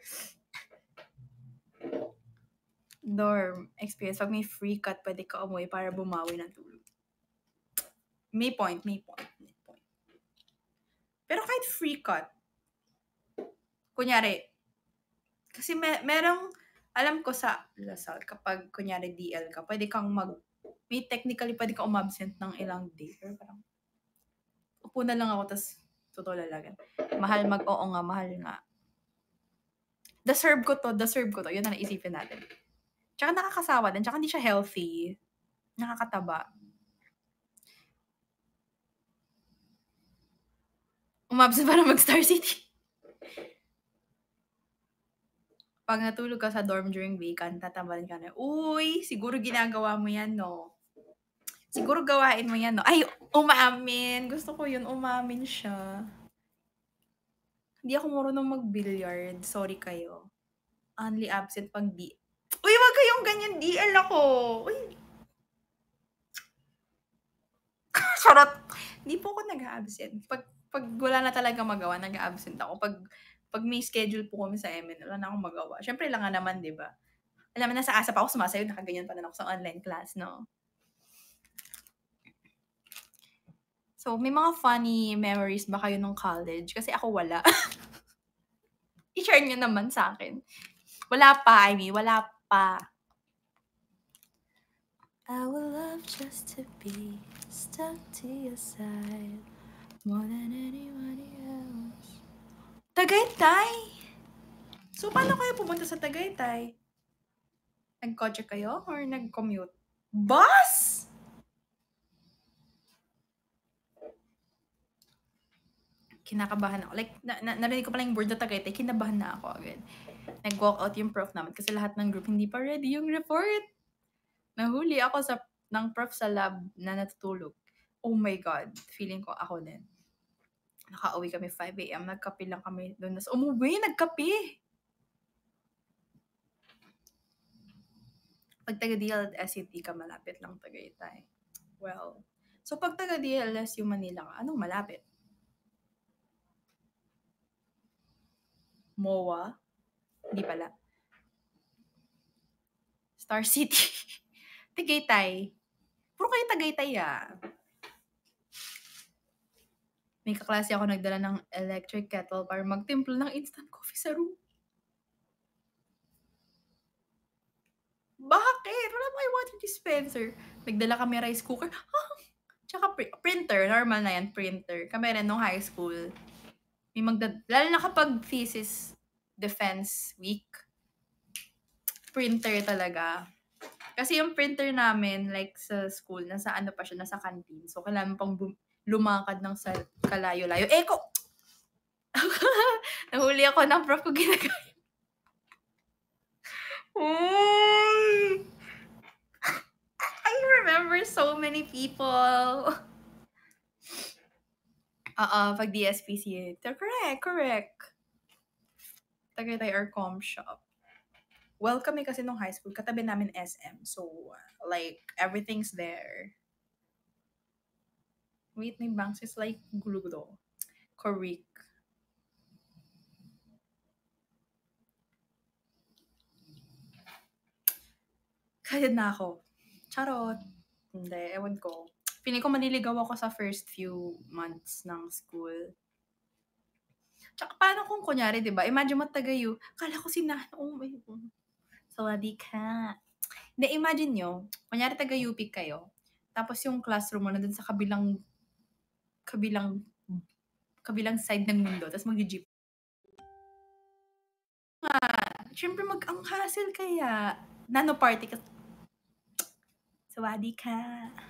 Dorm experience. Pag may free cut, pwede ka umuwi para bumawi ng tulog. May point, may point, may point. Pero kahit free cut, kunyari, kasi may, merong, alam ko sa Lasal, kapag kunyari D L ka, pwede kang mag, may technically pwede kang umabsent ng ilang day. Pero parang, upo na lang ako, tas totoo lalagan. Mahal mag, oo nga, mahal nga. Deserve ko to, deserve ko to. Yun na naisipin natin. Tsaka nakakasawa din, tsaka hindi siya healthy. Nakakataba. Umabsent para mag-Star City. Pag natulog ka sa dorm during weekend, tatabalan ka na, uy, siguro ginagawa mo yan, no? Siguro gawain mo yan, no? Ay, umamin. Gusto ko yun, umamin siya. Hindi ako marunong mag-billiard. Sorry kayo. Only absent pag di. Uy, wag kayong ganyan. D L ako. Uy. Charot. Hindi po ako nag-absent. Pag, pag wala na talaga magawa, nag-absent ako. Pag Pag may schedule po kami sa M N, wala na akong magawa. Siyempre lang nga naman, di ba? Alam mo, nasa ASAP ako sumasayaw, nakaganyan pa na ako sa online class, no? So, may mga funny memories ba kayo nung college? Kasi ako wala. I-share nyo naman sa akin. Wala pa, I mean, wala pa. I would love just to be stuck to your side more than anybody else. Tagaytay! So, paano kayo pumunta sa Tagaytay? Nag-kotse kayo or nag-commute? Bus? Kinakabahan ako. Like, na, na, narinig ko pala yung word na Tagaytay, kinabahan na ako agad. Nag-walk out yung prof namin kasi lahat ng group hindi pa ready yung report. Nahuli ako sa ng prof sa lab na natutulog. Oh my God. Feeling ko ako din. Nakauwi kami five a.m. Nagkape lang kami doon. Nas umuwi, nagkape. Pag taga-D L S U T ka, malapit lang Tagaytay. Well, so pag taga-D L S U Manila ka, anong malapit? M O A? Hindi pala. Star City. Tagaytay. Puro kayo Tagaytay ah. May kaklase ako nagdala ng electric kettle para magtimpla ng instant coffee sa room. Bakit? Wala pa kayo water dispenser. Nagdala kami rice cooker. Ah, tsaka pr- printer. Normal na yan, printer. Kami rin nung high school. May magdad... Lalo na kapag thesis defense week. Printer talaga. Kasi yung printer namin, like sa school, nasa ano pa siya, nasa canteen. So, kailangan pang bum- lumakad ng sa kalayo-layo. Eh, ko! Nahuli ako ng prof ko ginagaya. I remember so many people. Oo, pag D S P C. Correct, correct. Tagaytay or com shop. Well, kami kasi nung high school, katabi namin S M. So, like, everything's there. Wait, may banks is like gulo-gulo. Correct. Kaya na ako. Charot. Hindi, ewan ko. Feeling ko maniligaw ako sa first few months ng school. Tsaka paano kung kunyari, di ba? Imagine mo tagayo. Kala ko si Nana. Oh my God. Sawadi ka. Hindi, imagine nyo. Kunyari taga-U P kayo. Tapos yung classroom mo na dun sa kabilang kabilang kabilang side ng mundo. Tapos mag-jeep. Nga. Siyempre mag-ang hassle kaya. Nano party ka. Sawadi ka.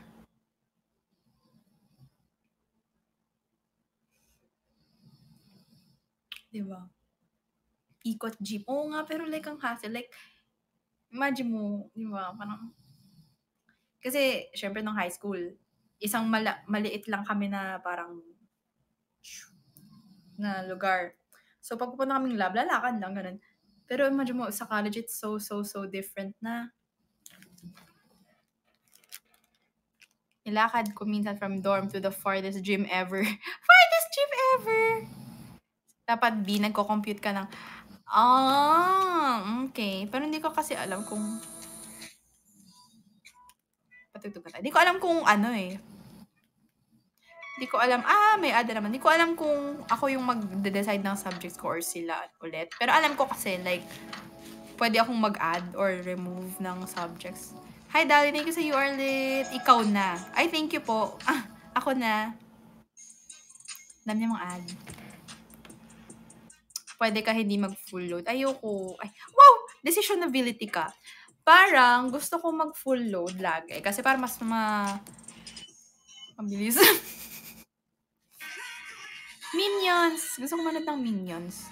Diba? Ikot jeep. Oo nga, pero like ang hassle. Like, imagine mo, di ba, parang, kasi, syempre, nung high school, isang mala- maliit lang kami na parang, na lugar. So, pag pupunta kaming lab, lalakad lang, ganun. Pero imagine mo, sa college, it's so, so, so different na. Nilakad ko minsan from dorm to the farthest gym ever. Farthest gym ever! Dapat B, nagko-compute ka ng, ah, okay. Pero hindi ko kasi alam kung, patutog ka tayo. Hindi ko alam kung ano eh. Hindi ko alam, ah, may ada naman. Hindi ko alam kung ako yung mag-decide ng subjects ko or sila ulit. Pero alam ko kasi, like, pwede akong mag-add or remove ng subjects. Hi, Dali. Thank you sa you are lit. Ikaw na. Ay, thank you po. Ah, ako na. Alam niya mong add. Pwede ka hindi mag-full load. Ayoko. Ay, wow! Decisionability ka. Parang gusto ko mag-full load lagi. Kasi parang mas ma... mabilis. Minions. Gusto ko manood ng Minions.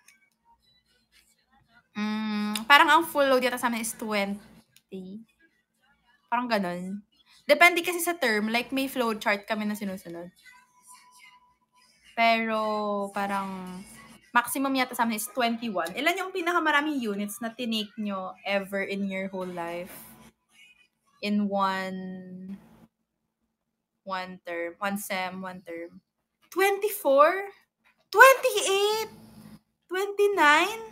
Mm, parang ang full load yata sa amin is twenty. Parang ganun. Depende kasi sa term. Like, may flow chart kami na sinusunod. Pero, parang, maximum yata sa amin is twenty-one. Ilan yung pinakamaraming units na tinake nyo ever in your whole life? In one, one term, one sem, one term. twenty-four? twenty-eight? twenty-nine?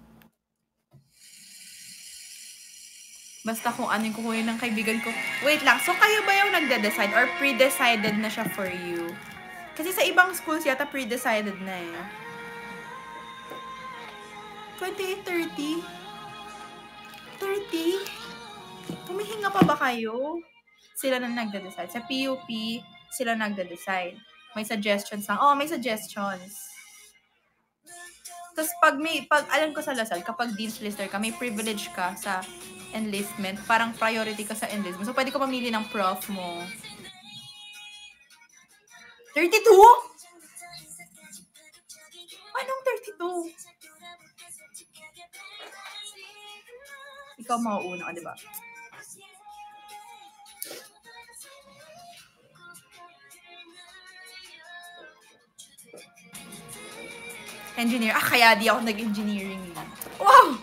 Basta kung ano yung kukunin ng kaibigan ko. Wait lang, so kayo ba yung nagde-decide or pre-decided na siya for you? Kasi sa ibang schools yata pre-decided na eh. twenty-eight, thirty? thirty? Humihinga pa ba kayo? Sila na nagde-decide. Sa P U P, sila nagde-decide. May suggestions lang. Oh, may suggestions. Tapos pag may, pag alam ko sa Lasal, kapag Dean's Lister ka, may privilege ka sa enlistment. Parang priority ka sa enlistment. So, pwede ko mamili ng prof mo. thirty-two? Anong thirty-two? Ikaw mauuna ka, diba? Engineer. Ah, kaya di ako nag-engineering. Wow!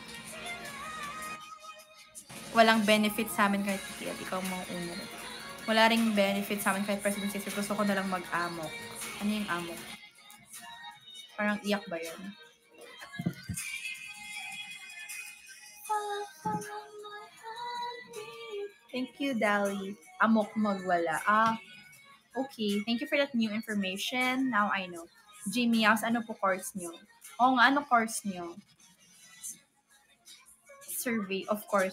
Walang benefit sa amin kahit kaya ikaw mauuna. Wala ring benefit sa amin kahit presidency. Gusto ko na lang mag-amok. Ano yung amok? Parang iyak ba yun? Thank you, Dali. Amok magwala. Ah, okay. Thank you for that new information. Now I know. Jimmy House, ano po course nyo? Oo nga, ano course nyo? Survey, of course.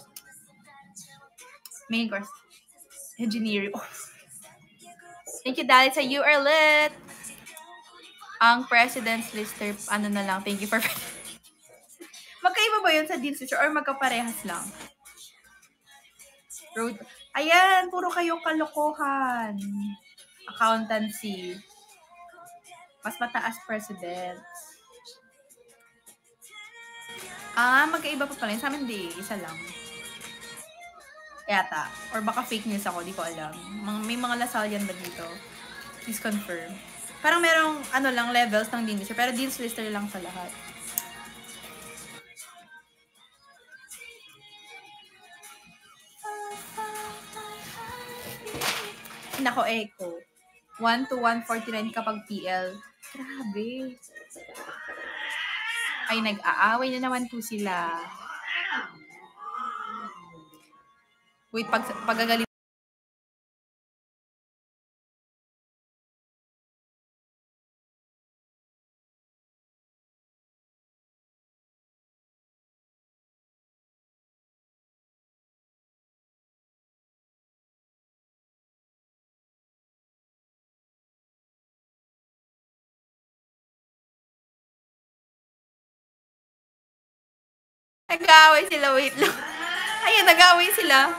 Main course. Engineering. Oh. Thank you, Dali. Sa You Are Lit. Ang President's Lister, ano na lang. Thank you for... Magkaiba ba yun sa Dean's Lister or magkaparehas lang? Road. Ayan, puro kayo kalokohan. Accountancy. Mas mataas president. Ah, magkaiba pa pala yun. Sa amin di, isa lang. Yata. Or baka fake news ako, di ko alam. May mga Lasallian ba dito? Please confirm. Parang merong, ano lang, levels ng Dean's Lister. Pero Dean's Lister lang sa lahat. Nako, echo. one to one forty-nine kapag P L. Grabe. Ay, nag-aaway na naman po sila. Wait, pag, pagagaling. Nag-aaway sila, wait lang. Ayun, nag-aaway sila.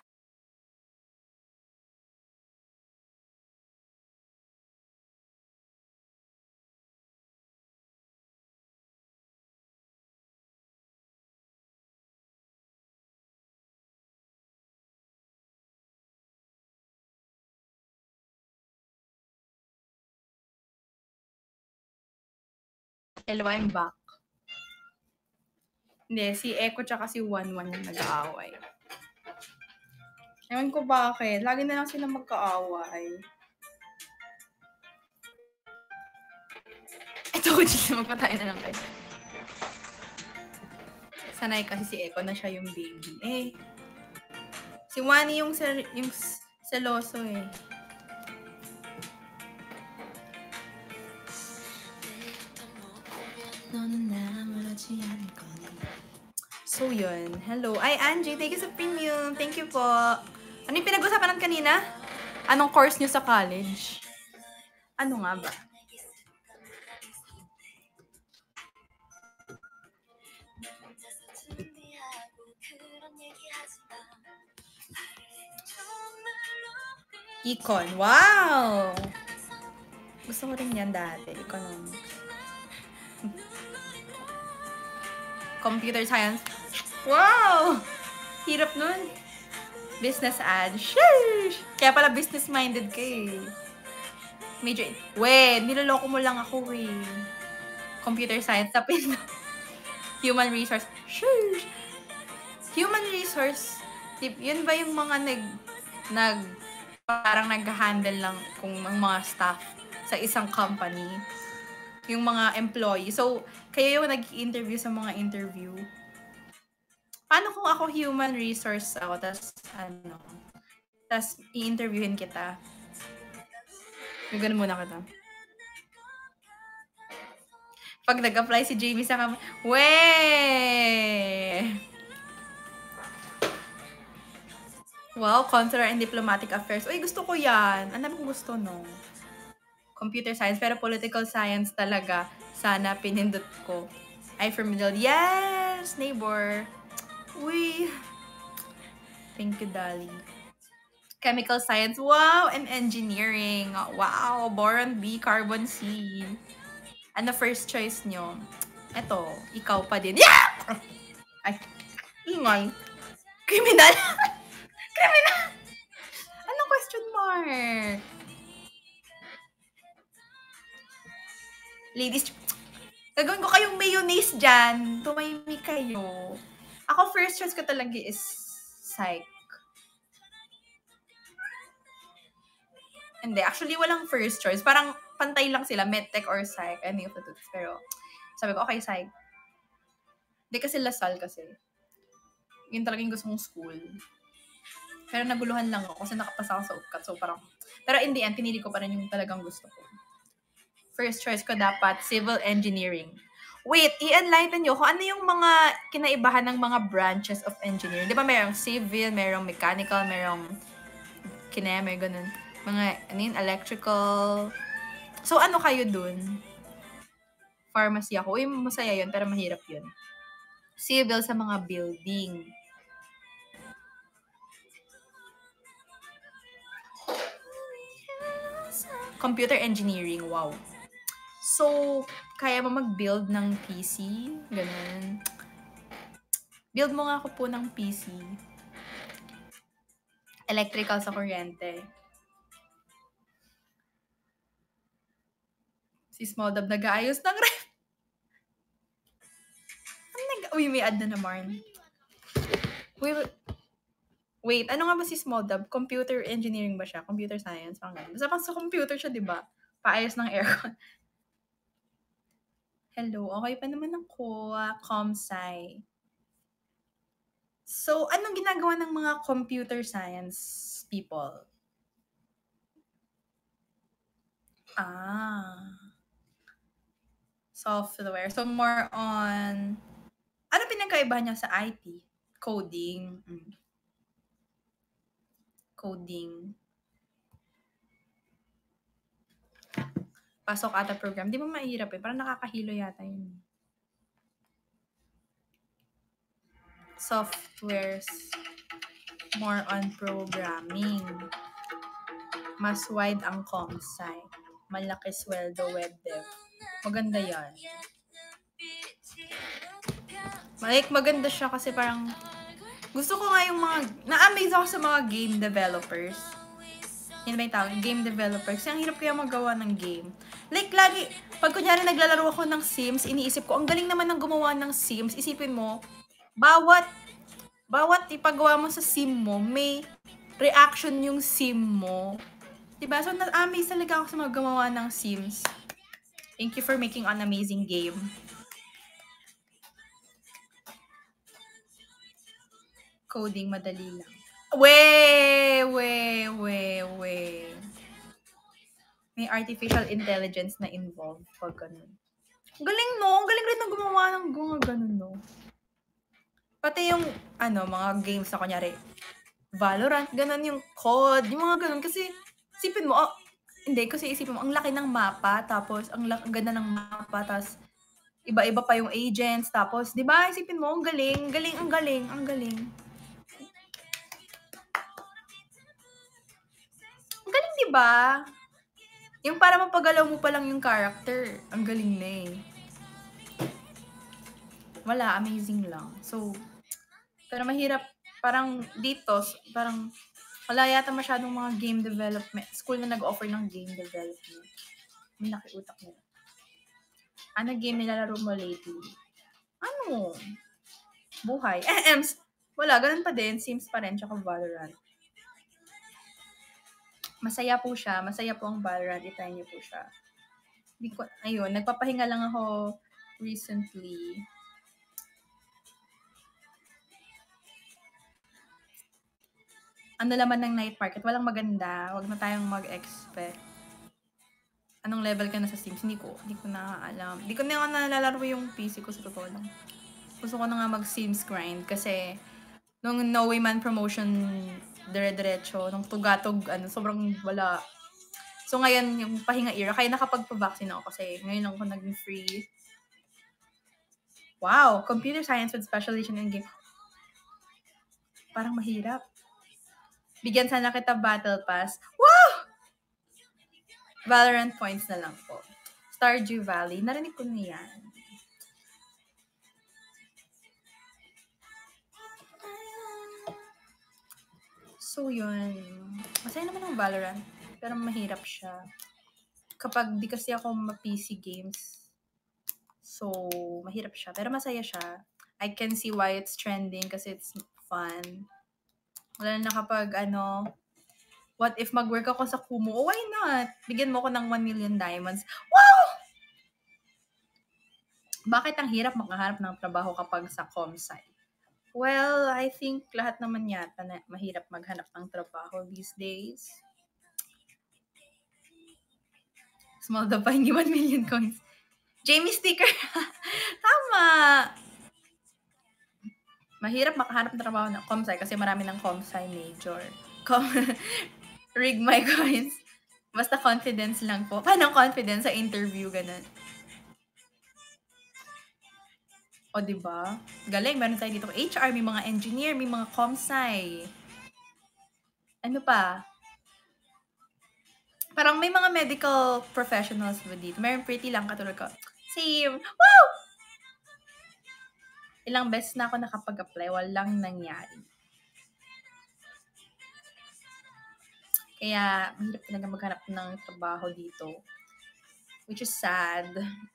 Hello, I'm back. Hindi, si Echo tsaka si Wanwan yung nag-aaway. Ewan ko bakit. Lagi na lang sila magkaaway. Ito ko dito, magpatay na lang kayo. Sanay kasi si Echo na siya yung baby. Eh, si Wani yung, ser- yung seloso eh. So, yun. Hello. Ay, Angie, thank you sa premium. Thank you po. Ano yung pinag-usapan natin kanina? Anong course nyo sa college? Ano nga ba? Econ. Wow! Gusto ko rin yan dati. Economics. Computer science. Wow! Hirap nun. Business ad. Sheesh! Kaya pala business-minded ka eh. Major. Wait, niloloko mo lang ako eh. Computer science. Tapin. Human resource. Sheesh! Human resource. Yun ba yung mga nag... nag parang nag-handle lang kung mga staff sa isang company? yung mga employee. So, kayo yung nag-interview sa mga interview. Paano kung ako human resource ako, tas ano, tas i-interviewin kita? Yung ganun muna kita. Pag nag-apply si Jamie sa kam... Weh! Wow, consular and diplomatic affairs. Uy, gusto ko yan. Ang dami kong gusto, no? Computer science, pero political science talaga. Sana pinindot ko. I for middle. Yes! Neighbor. Uy. Thank you, Dali. Chemical science. Wow! And engineering. Wow! Boron B, carbon C. Ano first choice nyo? Eto, ikaw pa din. Yeah! Ay, ingay. Criminal. Criminal. Ano question mark? Ladies, gagawin ko kayong mayonnaise dyan. Tumahimik kayo. Ako first choice ko talaga is psych. Hindi, actually walang first choice. Parang pantay lang sila, medtech or psych, any of the two. Pero sabi ko, okay, psych. Hindi kasi Lasal kasi. Yun talaga yung gusto mong school. Pero naguluhan lang ako kasi nakapasa ako sa U P C A T. So parang, pero in the end, pinili ko pa rin yung talagang gusto ko. First choice ko dapat, civil engineering. Wait, i-enlighten nyo kung ano yung mga kinaibahan ng mga branches of engineering. Di ba mayroong civil, mayroong mechanical, mayroong kine, may ganun. Mga, ano yun, electrical. So, ano kayo dun? Pharmacy ako. Uy, masaya yun, pero mahirap yun. Civil sa mga building. Computer engineering, wow. So, kaya mo mag-build ng P C? Ganun. Build mo nga ako po ng P C. Electrical sa kuryente. Si Small Dab nag-aayos ng ref. Uy, may ad na naman. Wait, wait, ano nga ba si Small Dab? Computer engineering ba siya? Computer science? Pang ganun. Basta pang sa computer siya, di ba? Paayos ng aircon. Hello, okay pa naman ako. Comsci. So, anong ginagawa ng mga computer science people? Ah. Software. So, more on... Ano pinagkaiba niya sa I T? Coding. Mm. Coding. Pasok ata program. Di ba mahirap eh? Parang nakakahilo yata yun. Softwares. More on programming. Mas wide ang comsci. Malaki sweldo web dev. Maganda yan. Like, maganda siya kasi parang gusto ko nga yung mga, na-amaze ako sa mga game developers. Yun ba yung tawag? Game developers. Kasi ang hirap kaya magawa ng game. Like, lagi, pag kunyari naglalaro ako ng Sims, iniisip ko, ang galing naman ng gumawa ng Sims. Isipin mo, bawat, bawat ipagawa mo sa Sim mo, may reaction yung Sim mo. Diba? So, na-amaze talaga ako sa mga gumawa ng Sims. Thank you for making an amazing game. Coding, madali lang. We, we, we, we. May artificial intelligence na involved pag ganun. Galing, no? Galing rin na gumawa ng mga ganun, no? Pati yung, ano, mga games na kunyari, Valorant, ganun yung code, yung mga ganun. Kasi, isipin mo, oh, hindi, kasi isipin mo, ang laki ng mapa, tapos, ang, ang ganda ng mapa, tapos, iba-iba pa yung agents, tapos, di ba, isipin mo, ang galing, galing, ang galing, ang galing. Ang galing, di ba? Yung para mapagalaw mo pa lang yung character, ang galing na eh. Wala, amazing lang. So, pero mahirap, parang dito, parang wala yata masyadong mga game development, school na nag-offer ng game development. May nakiutak nila. Ano game nilalaro mo lately? Ano? Buhay. Eh, Ems, wala, ganun pa din. Sims pa rin, tsaka Valorant. Masaya po siya. Masaya po ang Valorant. Itry niyo po siya. Di ko, ayun, nagpapahinga lang ako recently. Ano laman ng night market? Walang maganda. Huwag na tayong mag-expect. Anong level ka na sa Sims? Hindi ko. Hindi ko na alam. Hindi ko na nga nalalaro yung P C ko sa totoo lang. Gusto ko na nga mag-Sims grind kasi nung No Way Man promotion dire-diretso, nung tugatog, ano, sobrang wala. So ngayon, yung pahinga era, kaya nakapagpa-vaccine ako kasi ngayon lang ako naging free. Wow! Computer science with specialization in game. Parang mahirap. Bigyan sana kita battle pass. Wow! Valorant points na lang po. Stardew Valley. Narinig ko na yan. So, yun. Masaya naman ang Valorant. Pero mahirap siya. Kapag di kasi ako ma-P C games. So, mahirap siya. Pero masaya siya. I can see why it's trending kasi it's fun. Wala na kapag ano, what if mag-work ako sa Kumu? Oh, why not? Bigyan mo ko ng one million diamonds. Wow! Bakit ang hirap makahanap ng trabaho kapag sa comsci? Well, I think lahat naman yata na mahirap maghanap ng trabaho these days. Small the pine, one million coins. Jamie sticker. Tama. Mahirap makahanap ng trabaho ng comsci kasi marami ng comsci major. Com Rig my coins. Basta confidence lang po. Paano confidence sa interview, ganun? O, diba? Galing, meron tayo dito. H R, may mga engineer, may mga comsci. Ano pa? Parang may mga medical professionals ba dito? Meron pretty lang katulad ko. Same. Wow! Ilang beses na ako nakapag-apply, walang nangyari. Kaya, mahirap talaga maghanap ng trabaho dito. Which is sad.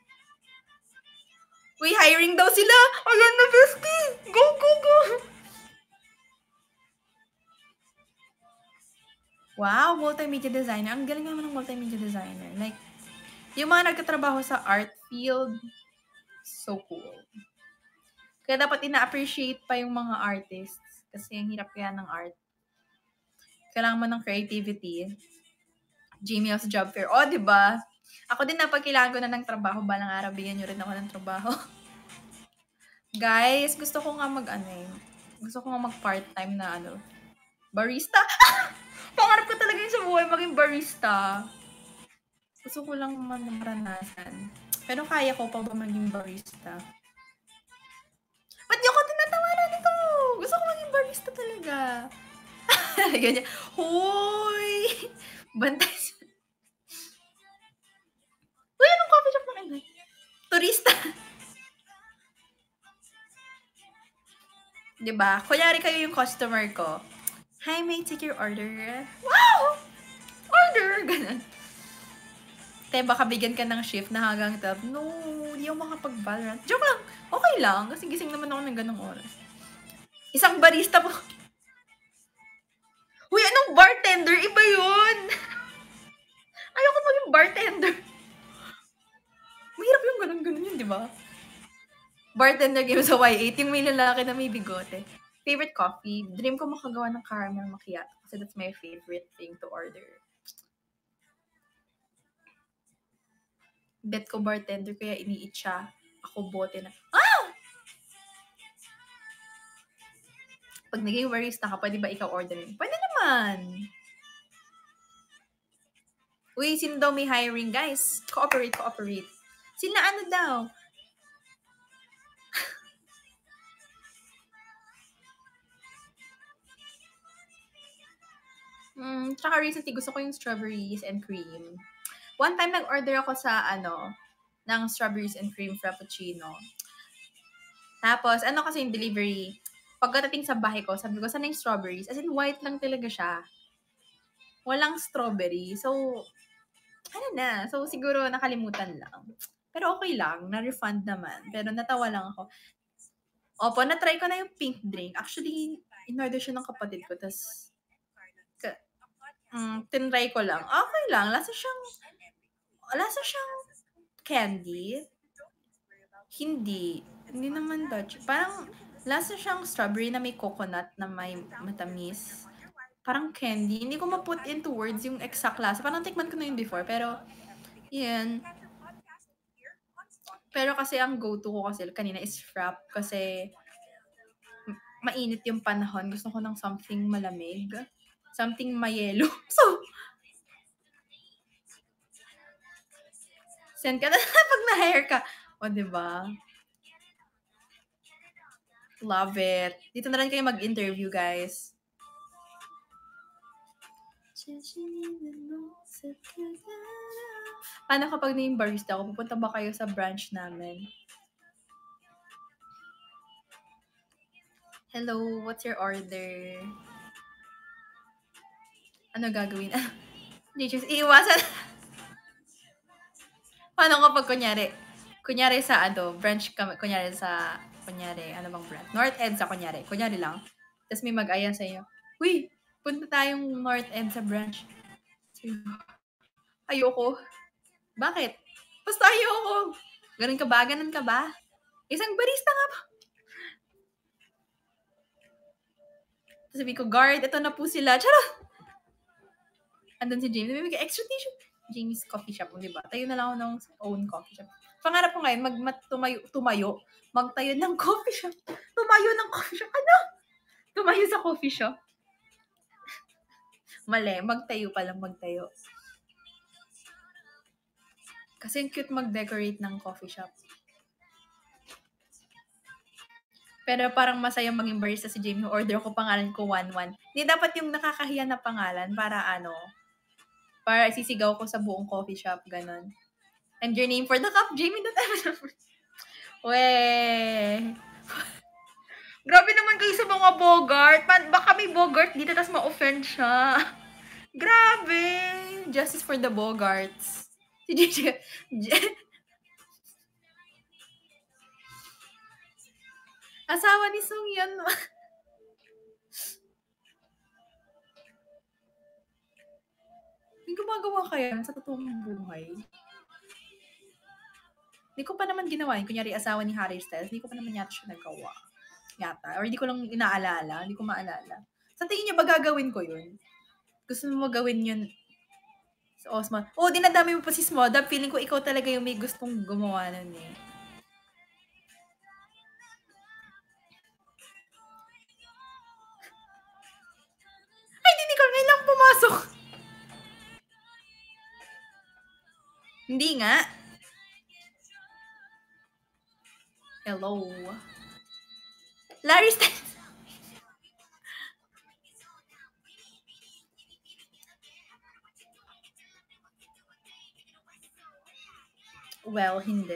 Uy, hiring daw sila! Ayan na, bestie! Go, go, go! Wow, multimedia designer. Ang galing naman ng multimedia designer. Like, yung mga nagtatrabaho sa art field, so cool. Kaya dapat ina-appreciate pa yung mga artists. Kasi ang hirap kaya ng art. Kailangan mo ng creativity. Genius job fair. O, oh, diba? Ako din napag kailangan ko na ng trabaho. Balang araw, bigyan nyo rin ako ng trabaho. Guys, gusto ko nga mag, ano eh, gusto ko nga mag part-time na, ano, barista. Pangarap ko talaga yun sa buhay, maging barista. Gusto ko lang maranasan. Pero kaya ko pa ba maging barista? Ba't di ako tinatawanan nito? Gusto ko maging barista talaga. Ganyan. Hoy! Bantay sa... Uy, anong coffee shop na inay? Turista. Diba? Kunyari kayo yung customer ko. Hi, may take your order. Wow! Order! Ganun. Te, baka bigyan ka ng shift na hanggang twelve. No, hindi ako makapag-Valorant. Joke lang. Okay lang. Kasi gising naman ako ng ganong oras. Isang barista po. Uy, anong bartender? Iba yun. Ayoko maging bartender. Mahirap yung ganun-ganun yun, di ba? Bartender game sa Y eight, yung may lalaki na may bigote. Favorite coffee? Dream ko makagawa ng caramel macchiato kasi that's my favorite thing to order. Bet ko bartender kaya iniit siya. Ako bote na. Ah! Pag naging barista ka, pwede ba ikaw orderin? Pwede naman. Uy, sino daw may hiring? Guys, cooperate, cooperate. Sila ano daw? Mm, tsaka recently, gusto ko yung strawberries and cream. One time, nag-order ako sa, ano, ng strawberries and cream frappuccino. Tapos, ano kasi yung delivery, pagkatating sa bahay ko, sabi ko, saan yung strawberries? As in, white lang talaga siya. Walang strawberry. So, ano na. So, siguro nakalimutan lang. Pero okay lang. Na-refund naman. Pero natawa lang ako. Opo, na-try ko na yung pink drink. Actually, in-order siya ng kapatid ko. Tapos, mm, tinry ko lang. Okay lang. Lasa siyang, lasa siyang candy. Hindi. Hindi naman Dutch. Parang lasa siyang strawberry na may coconut na may matamis. Parang candy. Hindi ko ma-put into words yung exact lasa. Parang tikman ko na yun before. Pero, yun. Pero kasi ang go-to ko kasi kanina is frap. Kasi mainit yung panahon. Gusto ko ng something malamig. Something mayelo. So, send ka na pag na-hair ka. O, diba? Love it. Dito na rin kayo mag-interview, guys. Paano kapag na yung barista ako, pupunta ba kayo sa branch namin? Hello, what's your order? Ano gagawin? Just iiwasan. Paano kapag kunyari, kunyari sa ano, branch kami, kunyari sa, kunyari, ano bang branch? North EDSA, kunyari. Kunyari lang. Tapos may mag-aya sa iyo. Uy, punta tayong North EDSA branch. Ayoko. Bakit? Basta ayoko. Ganun ka ba? Ganun ka ba? Isang barista nga ba? Tapos sabi ko, guard, ito na po sila. Charot! Andun si James. Sabi ko, extra tissue. James Coffee Shop, di ba? Tayo na lang ako ng own coffee shop. Pangarap ko ngayon, mag, mag tumayo, tumayo, magtayo ng coffee shop. Tumayo ng coffee shop. Ano? Tumayo sa coffee shop. Mali, magtayo pa lang, magtayo. Kasi cute mag-decorate ng coffee shop. Pero parang masayang maging barista si Jamie. Order ko pangalan ko one one. Hindi dapat yung nakakahiya na pangalan para ano, para sisigaw ko sa buong coffee shop, ganun. And your name for the cup, Jamie. Weh. Grabe naman kayo sa mga Bogart. Baka may Bogart dito, tas ma-offend siya. Grabe. Justice for the Bogarts. Si J J. Asawa ni Song Yeon. May gumagawa kaya sa totoong buhay? Hindi ko pa naman ginawa yun. Kunyari, asawa ni Harry Styles, hindi ko pa naman yata siya nagawa. Yata. Or hindi ko lang inaalala. Hindi ko maalala. Sa tingin niyo ba gagawin ko yun? Gusto mo gawin yun sa Osman? Oh, dinadami mo pa si Smodab. Feeling ko ikaw talaga yung may gustong gumawa nun eh. Ay, hindi ko ngayon lang pumasok. Hindi nga. Hello. Larry Styles. Well, hindi.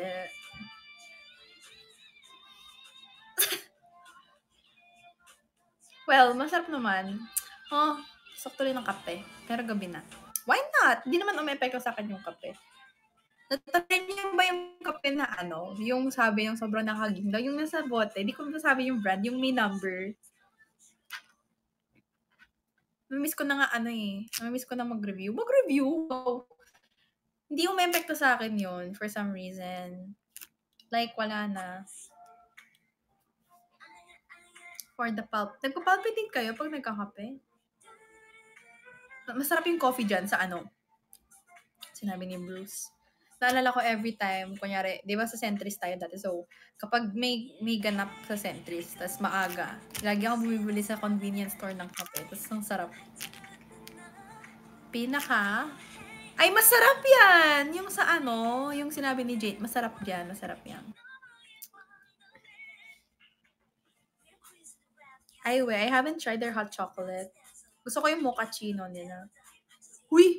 Well, masarap naman. Oh, sakto rin ng kape. Pero gabi na. Why not? Hindi naman umepekto sa akin yung kape. Natatry niyo ba yung kape na ano? Yung sabi yung sobrang nakaginda. Yung nasa bote. Hindi ko masasabi yung brand. Yung may number. Namimiss ko na nga ano eh. Namimiss ko na mag-review. Mag-review! Wow. Hindi umepekto sa akin yun for some reason. Like, wala na. For the pulp. Nagpa-palpitate kayo pag nagkakape? Masarap yung coffee dyan sa ano? Sinabi ni Bruce. Naalala ko every time, kunyari, di ba sa Centris tayo dati? So, kapag may may ganap sa Centris, tas maaga, lagi akong bumibili sa convenience store ng kape. Tas ang sarap. Pinaka? Ay, masarap yan! Yung sa ano, yung sinabi ni Jade, masarap yan, masarap yan. Ay, we, I haven't tried their hot chocolate. Gusto ko yung mochaccino nila. Uy!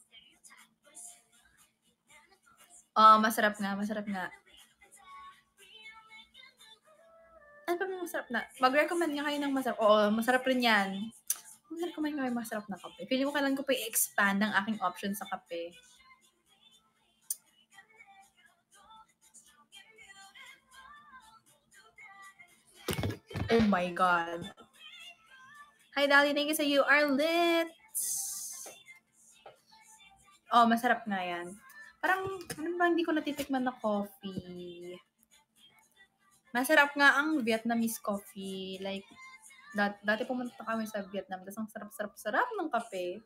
Oh, masarap nga, masarap nga. Ano pa may masarap na? Mag-recommend nga kayo ng masarap. Oo, masarap rin yan. Mag-recommend nga kayo masarap na kape. Feeling ko kailan ko pa i-expand ang aking option sa kape. Oh my God. Hi, Dali. Thank you sa You Are Lit. Oh, masarap na yan. Parang, ano ba hindi ko natitikman na coffee? Masarap nga ang Vietnamese coffee. Like, dat dati pumunta kami sa Vietnam, tapos ang sarap-sarap-sarap ng kape.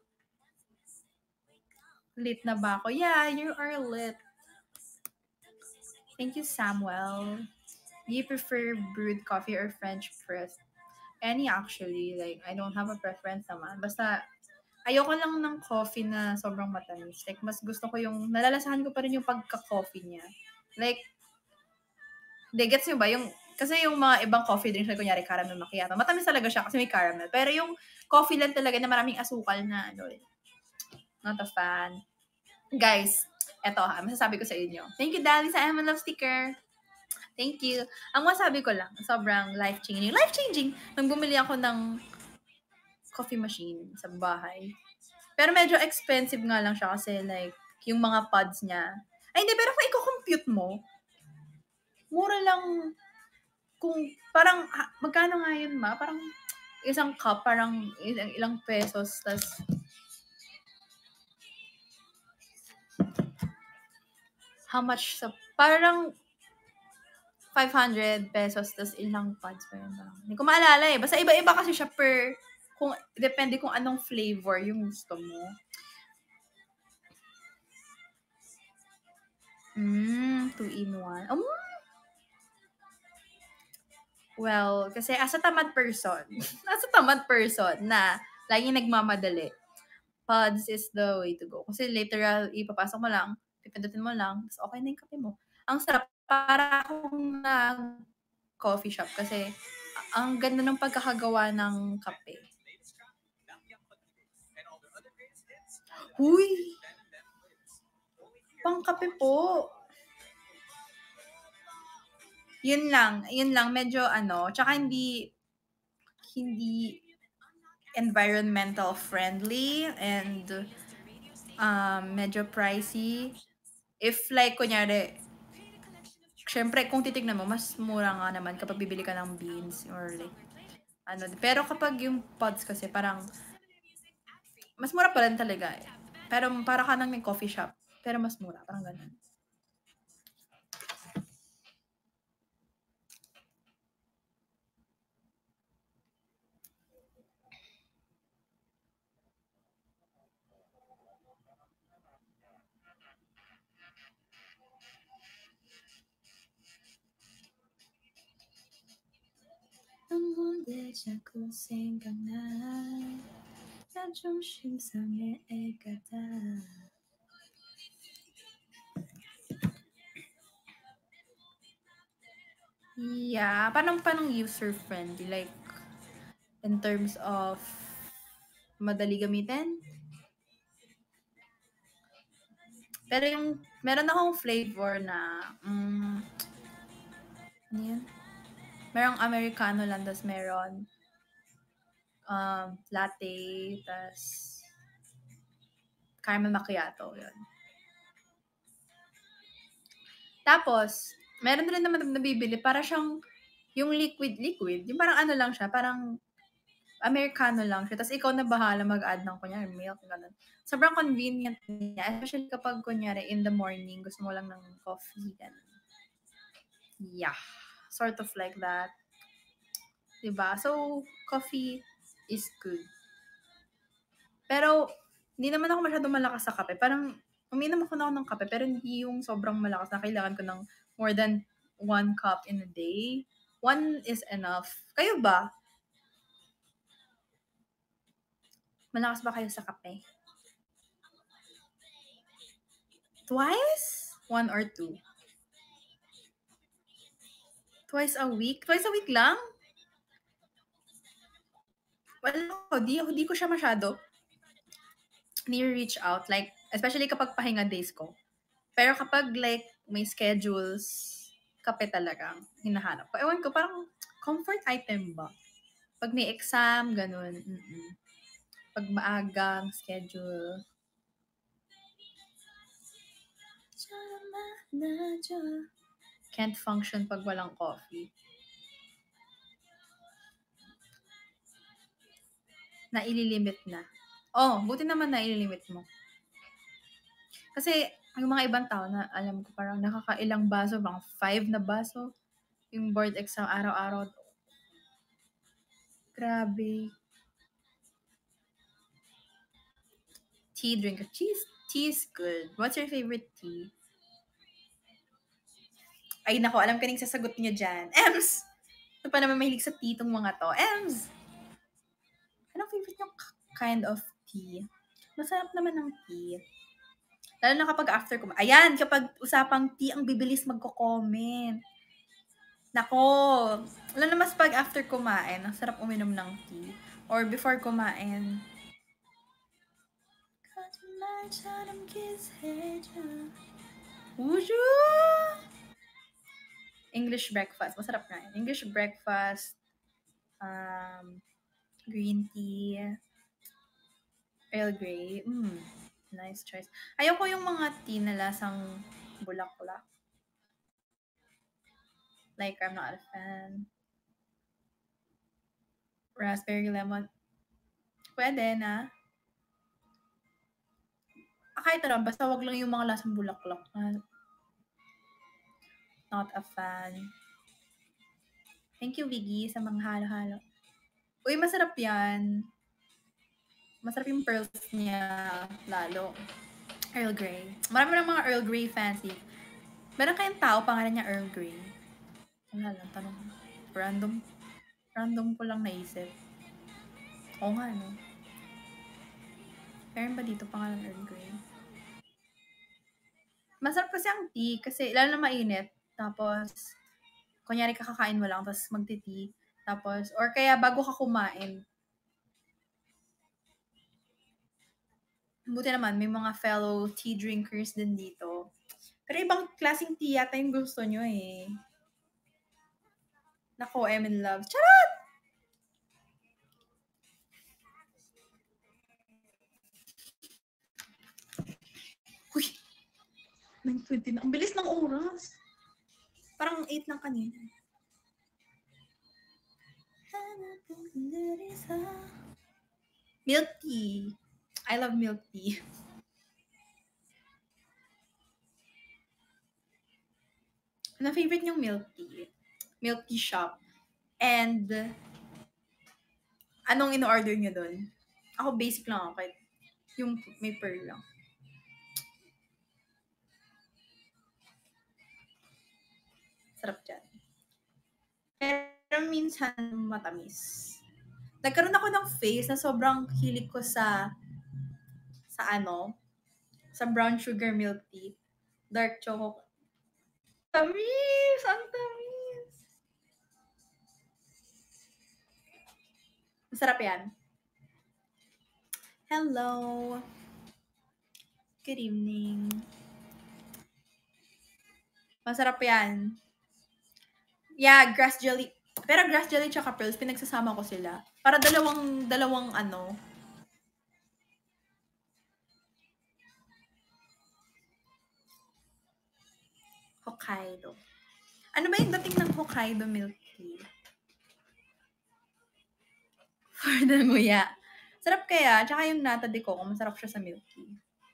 Lit na ba ako? Yeah, you are lit. Thank you, Samuel. Do you prefer brewed coffee or French press? Any actually. Like, I don't have a preference naman. Basta, ayoko lang ng coffee na sobrang matamis. Like, mas gusto ko yung, nalalasahan ko pa rin yung pagka-coffee niya. Like, hindi, gets nyo ba? Yung, kasi yung mga ibang coffee drinks, like, kunyari caramel macchiato, matamis talaga siya kasi may caramel. Pero yung coffee lang talaga na maraming asukal na, ano, not a fan. Guys, eto ha, masasabi ko sa inyo. Thank you, Dali, sa I'm in Love sticker. Thank you. Ang masabi ko lang, sobrang life-changing. Life-changing! Nang bumili ako ng coffee machine sa bahay. Pero medyo expensive nga lang siya kasi like, yung mga pods niya. Ay, hindi, pero kung i-compute mo, mura lang kung, parang, ha, magkano nga yun, ma? Parang, isang cup, parang ilang, ilang pesos, tas, how much sa, parang, five hundred pesos, tas ilang pods pa yun. Parang, hindi ko maalala eh. Basta iba-iba kasi siya per, kung, depende kung anong flavor yung gusto mo. Mm, two in one. Um, well, kasi as a tamad person, as a tamad person na laging nagmamadali, pods is the way to go. Kasi literal, ipapasok mo lang, pipindutin mo lang, tapos okay na yung kape mo. Ang sarap, para akong nag coffee shop kasi ang ganda ng pagkakagawa ng kape. Huy! Pang kape po. Yun lang, yun lang, medyo ano, tsaka hindi, hindi environmental friendly and um, medyo pricey. If like, kunyari, syempre, kung titignan mo, mas mura nga naman kapag bibili ka ng beans or like, ano. Pero kapag yung pods kasi, parang, mas mura pa rin talaga eh. Pero para ka nang may coffee shop, pero mas mura, parang ganun. 아무데 자꾸 생각나 난 좀 심상해 애가다. Yeah, parang parang user friendly like in terms of madali gamitin. Pero yung meron akong flavor na mm, ano yun? Merong Americano lang, tas meron um, latte, tas caramel macchiato, yun. Tapos, meron rin naman nabibili, para siyang, yung liquid-liquid, yung parang ano lang siya, parang Americano lang siya, tas ikaw na bahala mag-add ng kunyari milk, ganun. Sobrang convenient niya, especially kapag kunyari in the morning, gusto mo lang ng coffee, ganun. Yeah, sort of like that. Diba? So, coffee is good. Pero, hindi naman ako masyadong malakas sa kape. Parang, uminom ako na ako ng kape, pero hindi yung sobrang malakas na kailangan ko ng more than one cup in a day. One is enough. Kayo ba? Malakas ba kayo sa kape? Twice? One or two? Twice a week? Twice a week lang? Wala, di, di ko siya masyado ni-reach out. Like, especially kapag pahinga days ko. Pero kapag like, may schedules, kape talaga hinahanap ko. Ewan ko, parang comfort item ba? Pag may exam, ganun. Mm-mm. Pag maagang schedule. Can't function pag walang coffee. Na ililimit na. Oh, buti naman na ililimit mo. Kasi, Yung mga ibang tao na alam ko parang nakakailang baso, mga five na baso, yung board exam araw-araw. Grabe. Tea drinker. Tea is, tea is good. What's your favorite tea? Ay, nako, alam ka rin sasagot niyo dyan. Ems! Ito pa naman mahilig sa tea tong mga to. Ems! Anong favorite yung kind of tea? Masarap naman ng tea. Lalo na kapag after kumain. Ayan, kapag usapang tea, ang bibilis magko-comment. Nako, lalo na mas pag after kumain, ang sarap uminom ng tea. Or before kumain. Wushu! English breakfast. Masarap na yun. English breakfast, um, green tea, Earl Grey. Mm, nice choice. Ayoko yung mga tea na lasang bulaklak. Like, I'm not a fan. Raspberry lemon. Pwede na. Ah, kahit ano, basta wag lang yung mga lasang bulaklak. Ah, not a fan. Thank you, Viggy, sa mga halo-halo. Uy, masarap yan. Masarap yung pearls niya, lalo. Earl Grey. Marami ng mga Earl Grey fancy. Meron kayong tao, pangalan niya Earl Grey. Wala lang, tanong. Random. Random ko lang naisip. Oo nga, no? Meron ba dito pangalan Earl Grey? Masarap kasi ang tea, kasi lalo na mainit. Tapos, kunyari kakakain mo lang, tapos magti-tea. Tapos, or kaya bago ka kumain, buti naman, may mga fellow tea drinkers din dito. Pero ibang klaseng tea yata yung gusto nyo eh. Nako, I'm in love. Charot! Uy! nine twenty na. Ang bilis ng oras. Parang eight ng kanina. Milk tea. I love milk tea. Ano favorite niyong milk tea? Milk tea shop. And, anong in-order niyo doon? Ako basic lang ako. Kahit yung may pearl lang. Sarap dyan. Pero minsan matamis. Nagkaroon ako ng face na sobrang hilig ko sa sa ano, sa brown sugar milk tea. Dark chocolate. Tamis! Ang tamis! Masarap yan. Hello! Good evening. Masarap yan. Yeah, grass jelly. Pero grass jelly tsaka pearls, pinagsasama ko sila. Para dalawang, dalawang ano. Hokkaido. Ano ba yung dating ng Hokkaido milk tea? For the nguya. Sarap kaya. Tsaka yung nata de coco, masarap siya sa milk tea.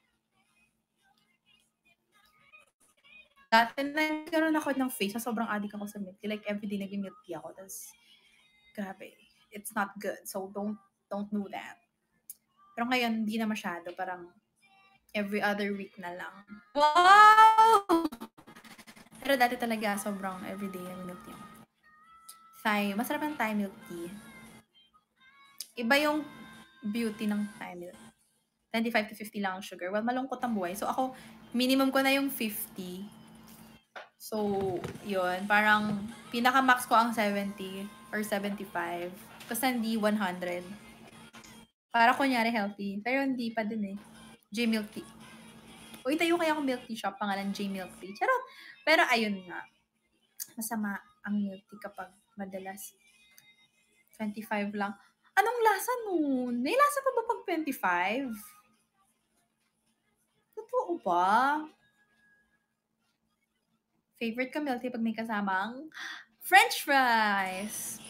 Dati nagkaroon ako ng face na sobrang addict ako sa milk tea. Like, everyday nag-milk tea ako. Tapos, grabe. It's not good. So, don't, don't do that. Pero ngayon, hindi na masyado. Parang, every other week na lang. Wow! Pero dati talaga, sobrang everyday nag-milk tea ako. Thai. Masarap ang Thai milk tea. Iba yung beauty ng Thai milk. twenty-five to fifty lang ang sugar. Well, malungkot ang buhay. So, ako, minimum ko na yung fifty. So, yun. Parang, pinaka-max ko ang seventy or seventy-five. Basta hindi one hundred. Para kunyari healthy. Pero hindi pa din eh. J Milk Tea. Uy, tayo kaya akong milk tea shop. Pangalan J Milk Tea. Charot! Pero ayun nga. Masama ang milk tea kapag madalas twenty-five lang. Anong lasa nun? May lasa pa ba pag twenty-five? Totoo ba? Favorite ko milk tea pag may kasamang French fries.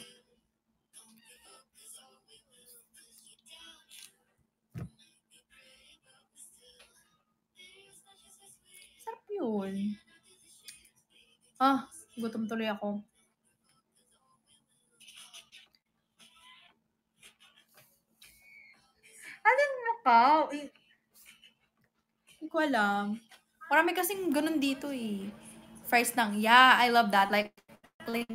yun? Ah, gutom tuloy ako. Alin mo ka? Eh, Hindi ko alam. Marami kasing ganun dito eh. Fries lang. Yeah, I love that. Like, like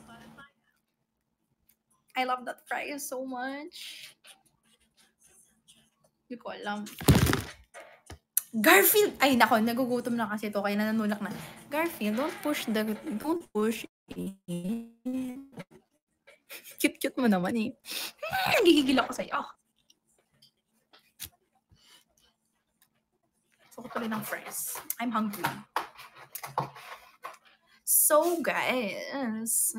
I love that fries so much. Hindi ko alam. Garfield! Ay, nako, nagugutom na kasi to, kaya nananulak na. Garfield, don't push the, don't push it. Cute-cute mo naman eh. Nagigigil ako sa'yo. So, ko tuloy ng fries. I'm hungry. So, guys.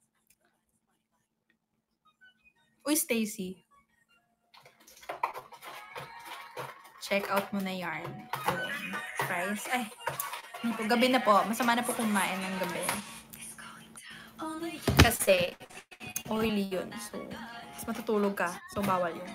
Uy, Stacy. Check out mo na yarn. Ayun. Fries. Ay, ano po, gabi na po. Masama na po kumain ng gabi. Kasi, oily yun. So, mas matutulog ka. So, bawal yun.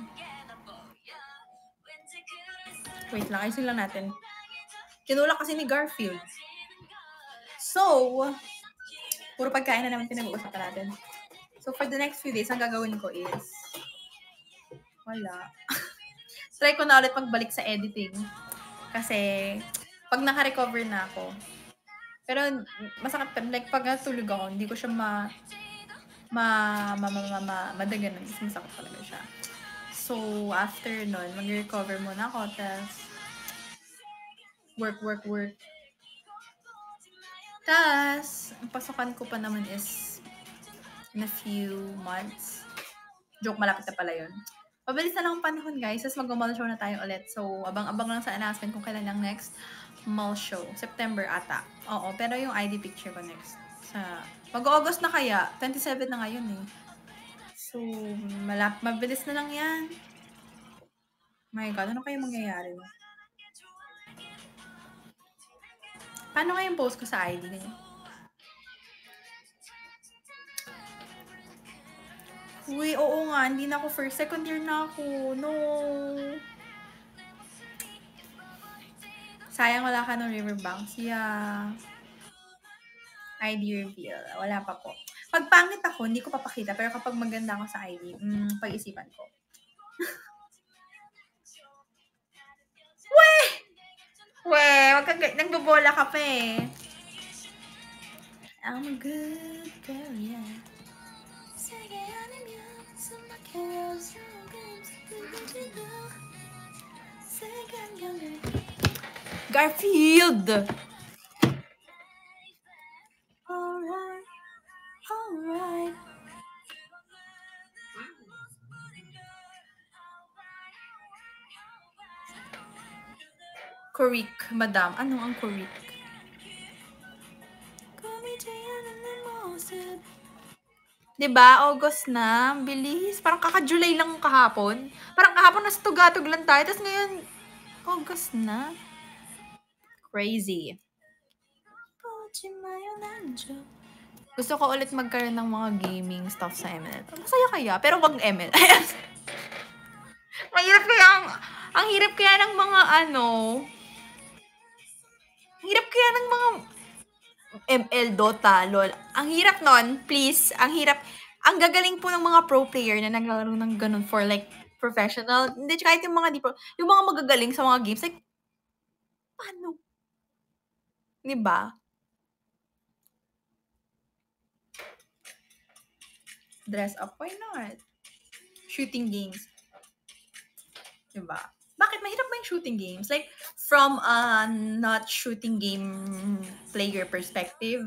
Wait lang, ayusin lang natin. Kinulak kasi ni Garfield. So, puro pagkain na naman pinag-uusapan natin. So, for the next few days, ang gagawin ko is, wala. Try ko na ulit magbalik sa editing. Kasi, pag naka-recover na ako, pero masakit pa, like, pag natulog ako, hindi ko siya ma, ma, ma, ma, ma, ma madaganan. Kasi masakit talaga siya. So, after nun, mag-recover muna ako, tapos, work, work, work. Tapos, ang pasukan ko pa naman is in a few months. Joke, malapit na pala yun. Pabilis na lang ang panahon, guys. Tapos mag-mall show na tayo ulit. So, abang-abang lang sa announcement kung kailan ang next mall show. September ata. Oo, pero yung I D picture ko next. Sa mag-August na kaya. twenty-seven na ngayon eh. So, malap mabilis na lang yan. My God, ano kayo mangyayari? Paano nga yung post ko sa I D niyo? Uy, oo nga. Hindi na ako first. Second year na ako. No. Sayang wala ka ng Riverbanks. Yeah. I D reveal. Wala pa po. Pag pangit ako, hindi ko papakita. Pero kapag maganda ako sa I D, mm, pag-isipan ko. Weh! Weh, wag kang nagbobola ka pa eh. I'm a good girl, yeah. Garfield! Alright, alright. Korik, madam. Ano ang korik? Diba? August na. Bilis. Parang kaka-July lang kahapon. Parang kahapon nas tugatog lang tayo. Tapos ngayon, August na. Crazy. Gusto ko ulit magkaroon ng mga gaming stuff sa M L. Masaya kaya, pero wag M L. Mahirap kaya ang, ang hirap kaya ng mga ano, hirap kaya ng mga M L, Dota, LOL. Ang hirap nun, please, ang hirap, ang gagaling po ng mga pro player na naglalaro ng ganun for like professional. Hindi, kahit yung mga di pro, yung mga magagaling sa mga games, like, paano? Diba? Dress up, why not? Shooting games. Diba? Bakit mahirap ba yung shooting games? Like, from a not shooting game player perspective.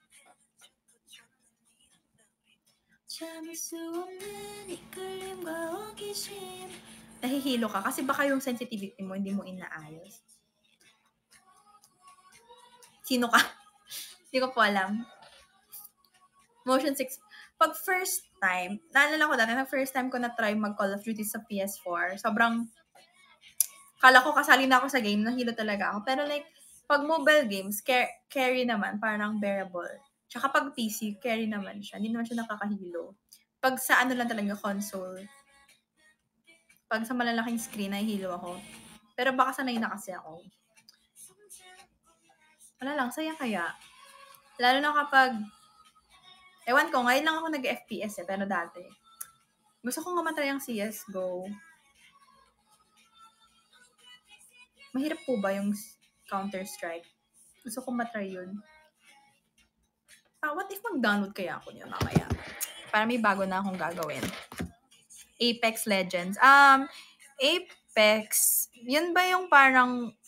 Nahihilo ka kasi baka yung sensitivity mo hindi mo inaayos. Sino ka? Hindi ko po alam. Motion six. Pag first time, naalala ko dati, na first time ko na try mag Call of Duty sa P S four, sobrang, kala ko kasali na ako sa game, nahilo talaga ako. Pero like, pag mobile games, car- carry naman, parang bearable. Tsaka pag P C, carry naman siya. Hindi naman siya nakakahilo. Pag sa ano lang talaga, console. Pag sa malalaking screen, nahihilo ako. Pero baka sanay na kasi ako. Wala lang, saya kaya. Lalo na kapag, ewan ko, ngayon lang ako nag-F P S eh, pero dati. Gusto kong mamatry ang C S G O. Mahirap po ba yung Counter-Strike? Gusto kong matry yun. Ah, what if mag-download kaya ako niya mamaya? Para may bago na akong gagawin. Apex Legends. Um, Apex, yun ba yung parang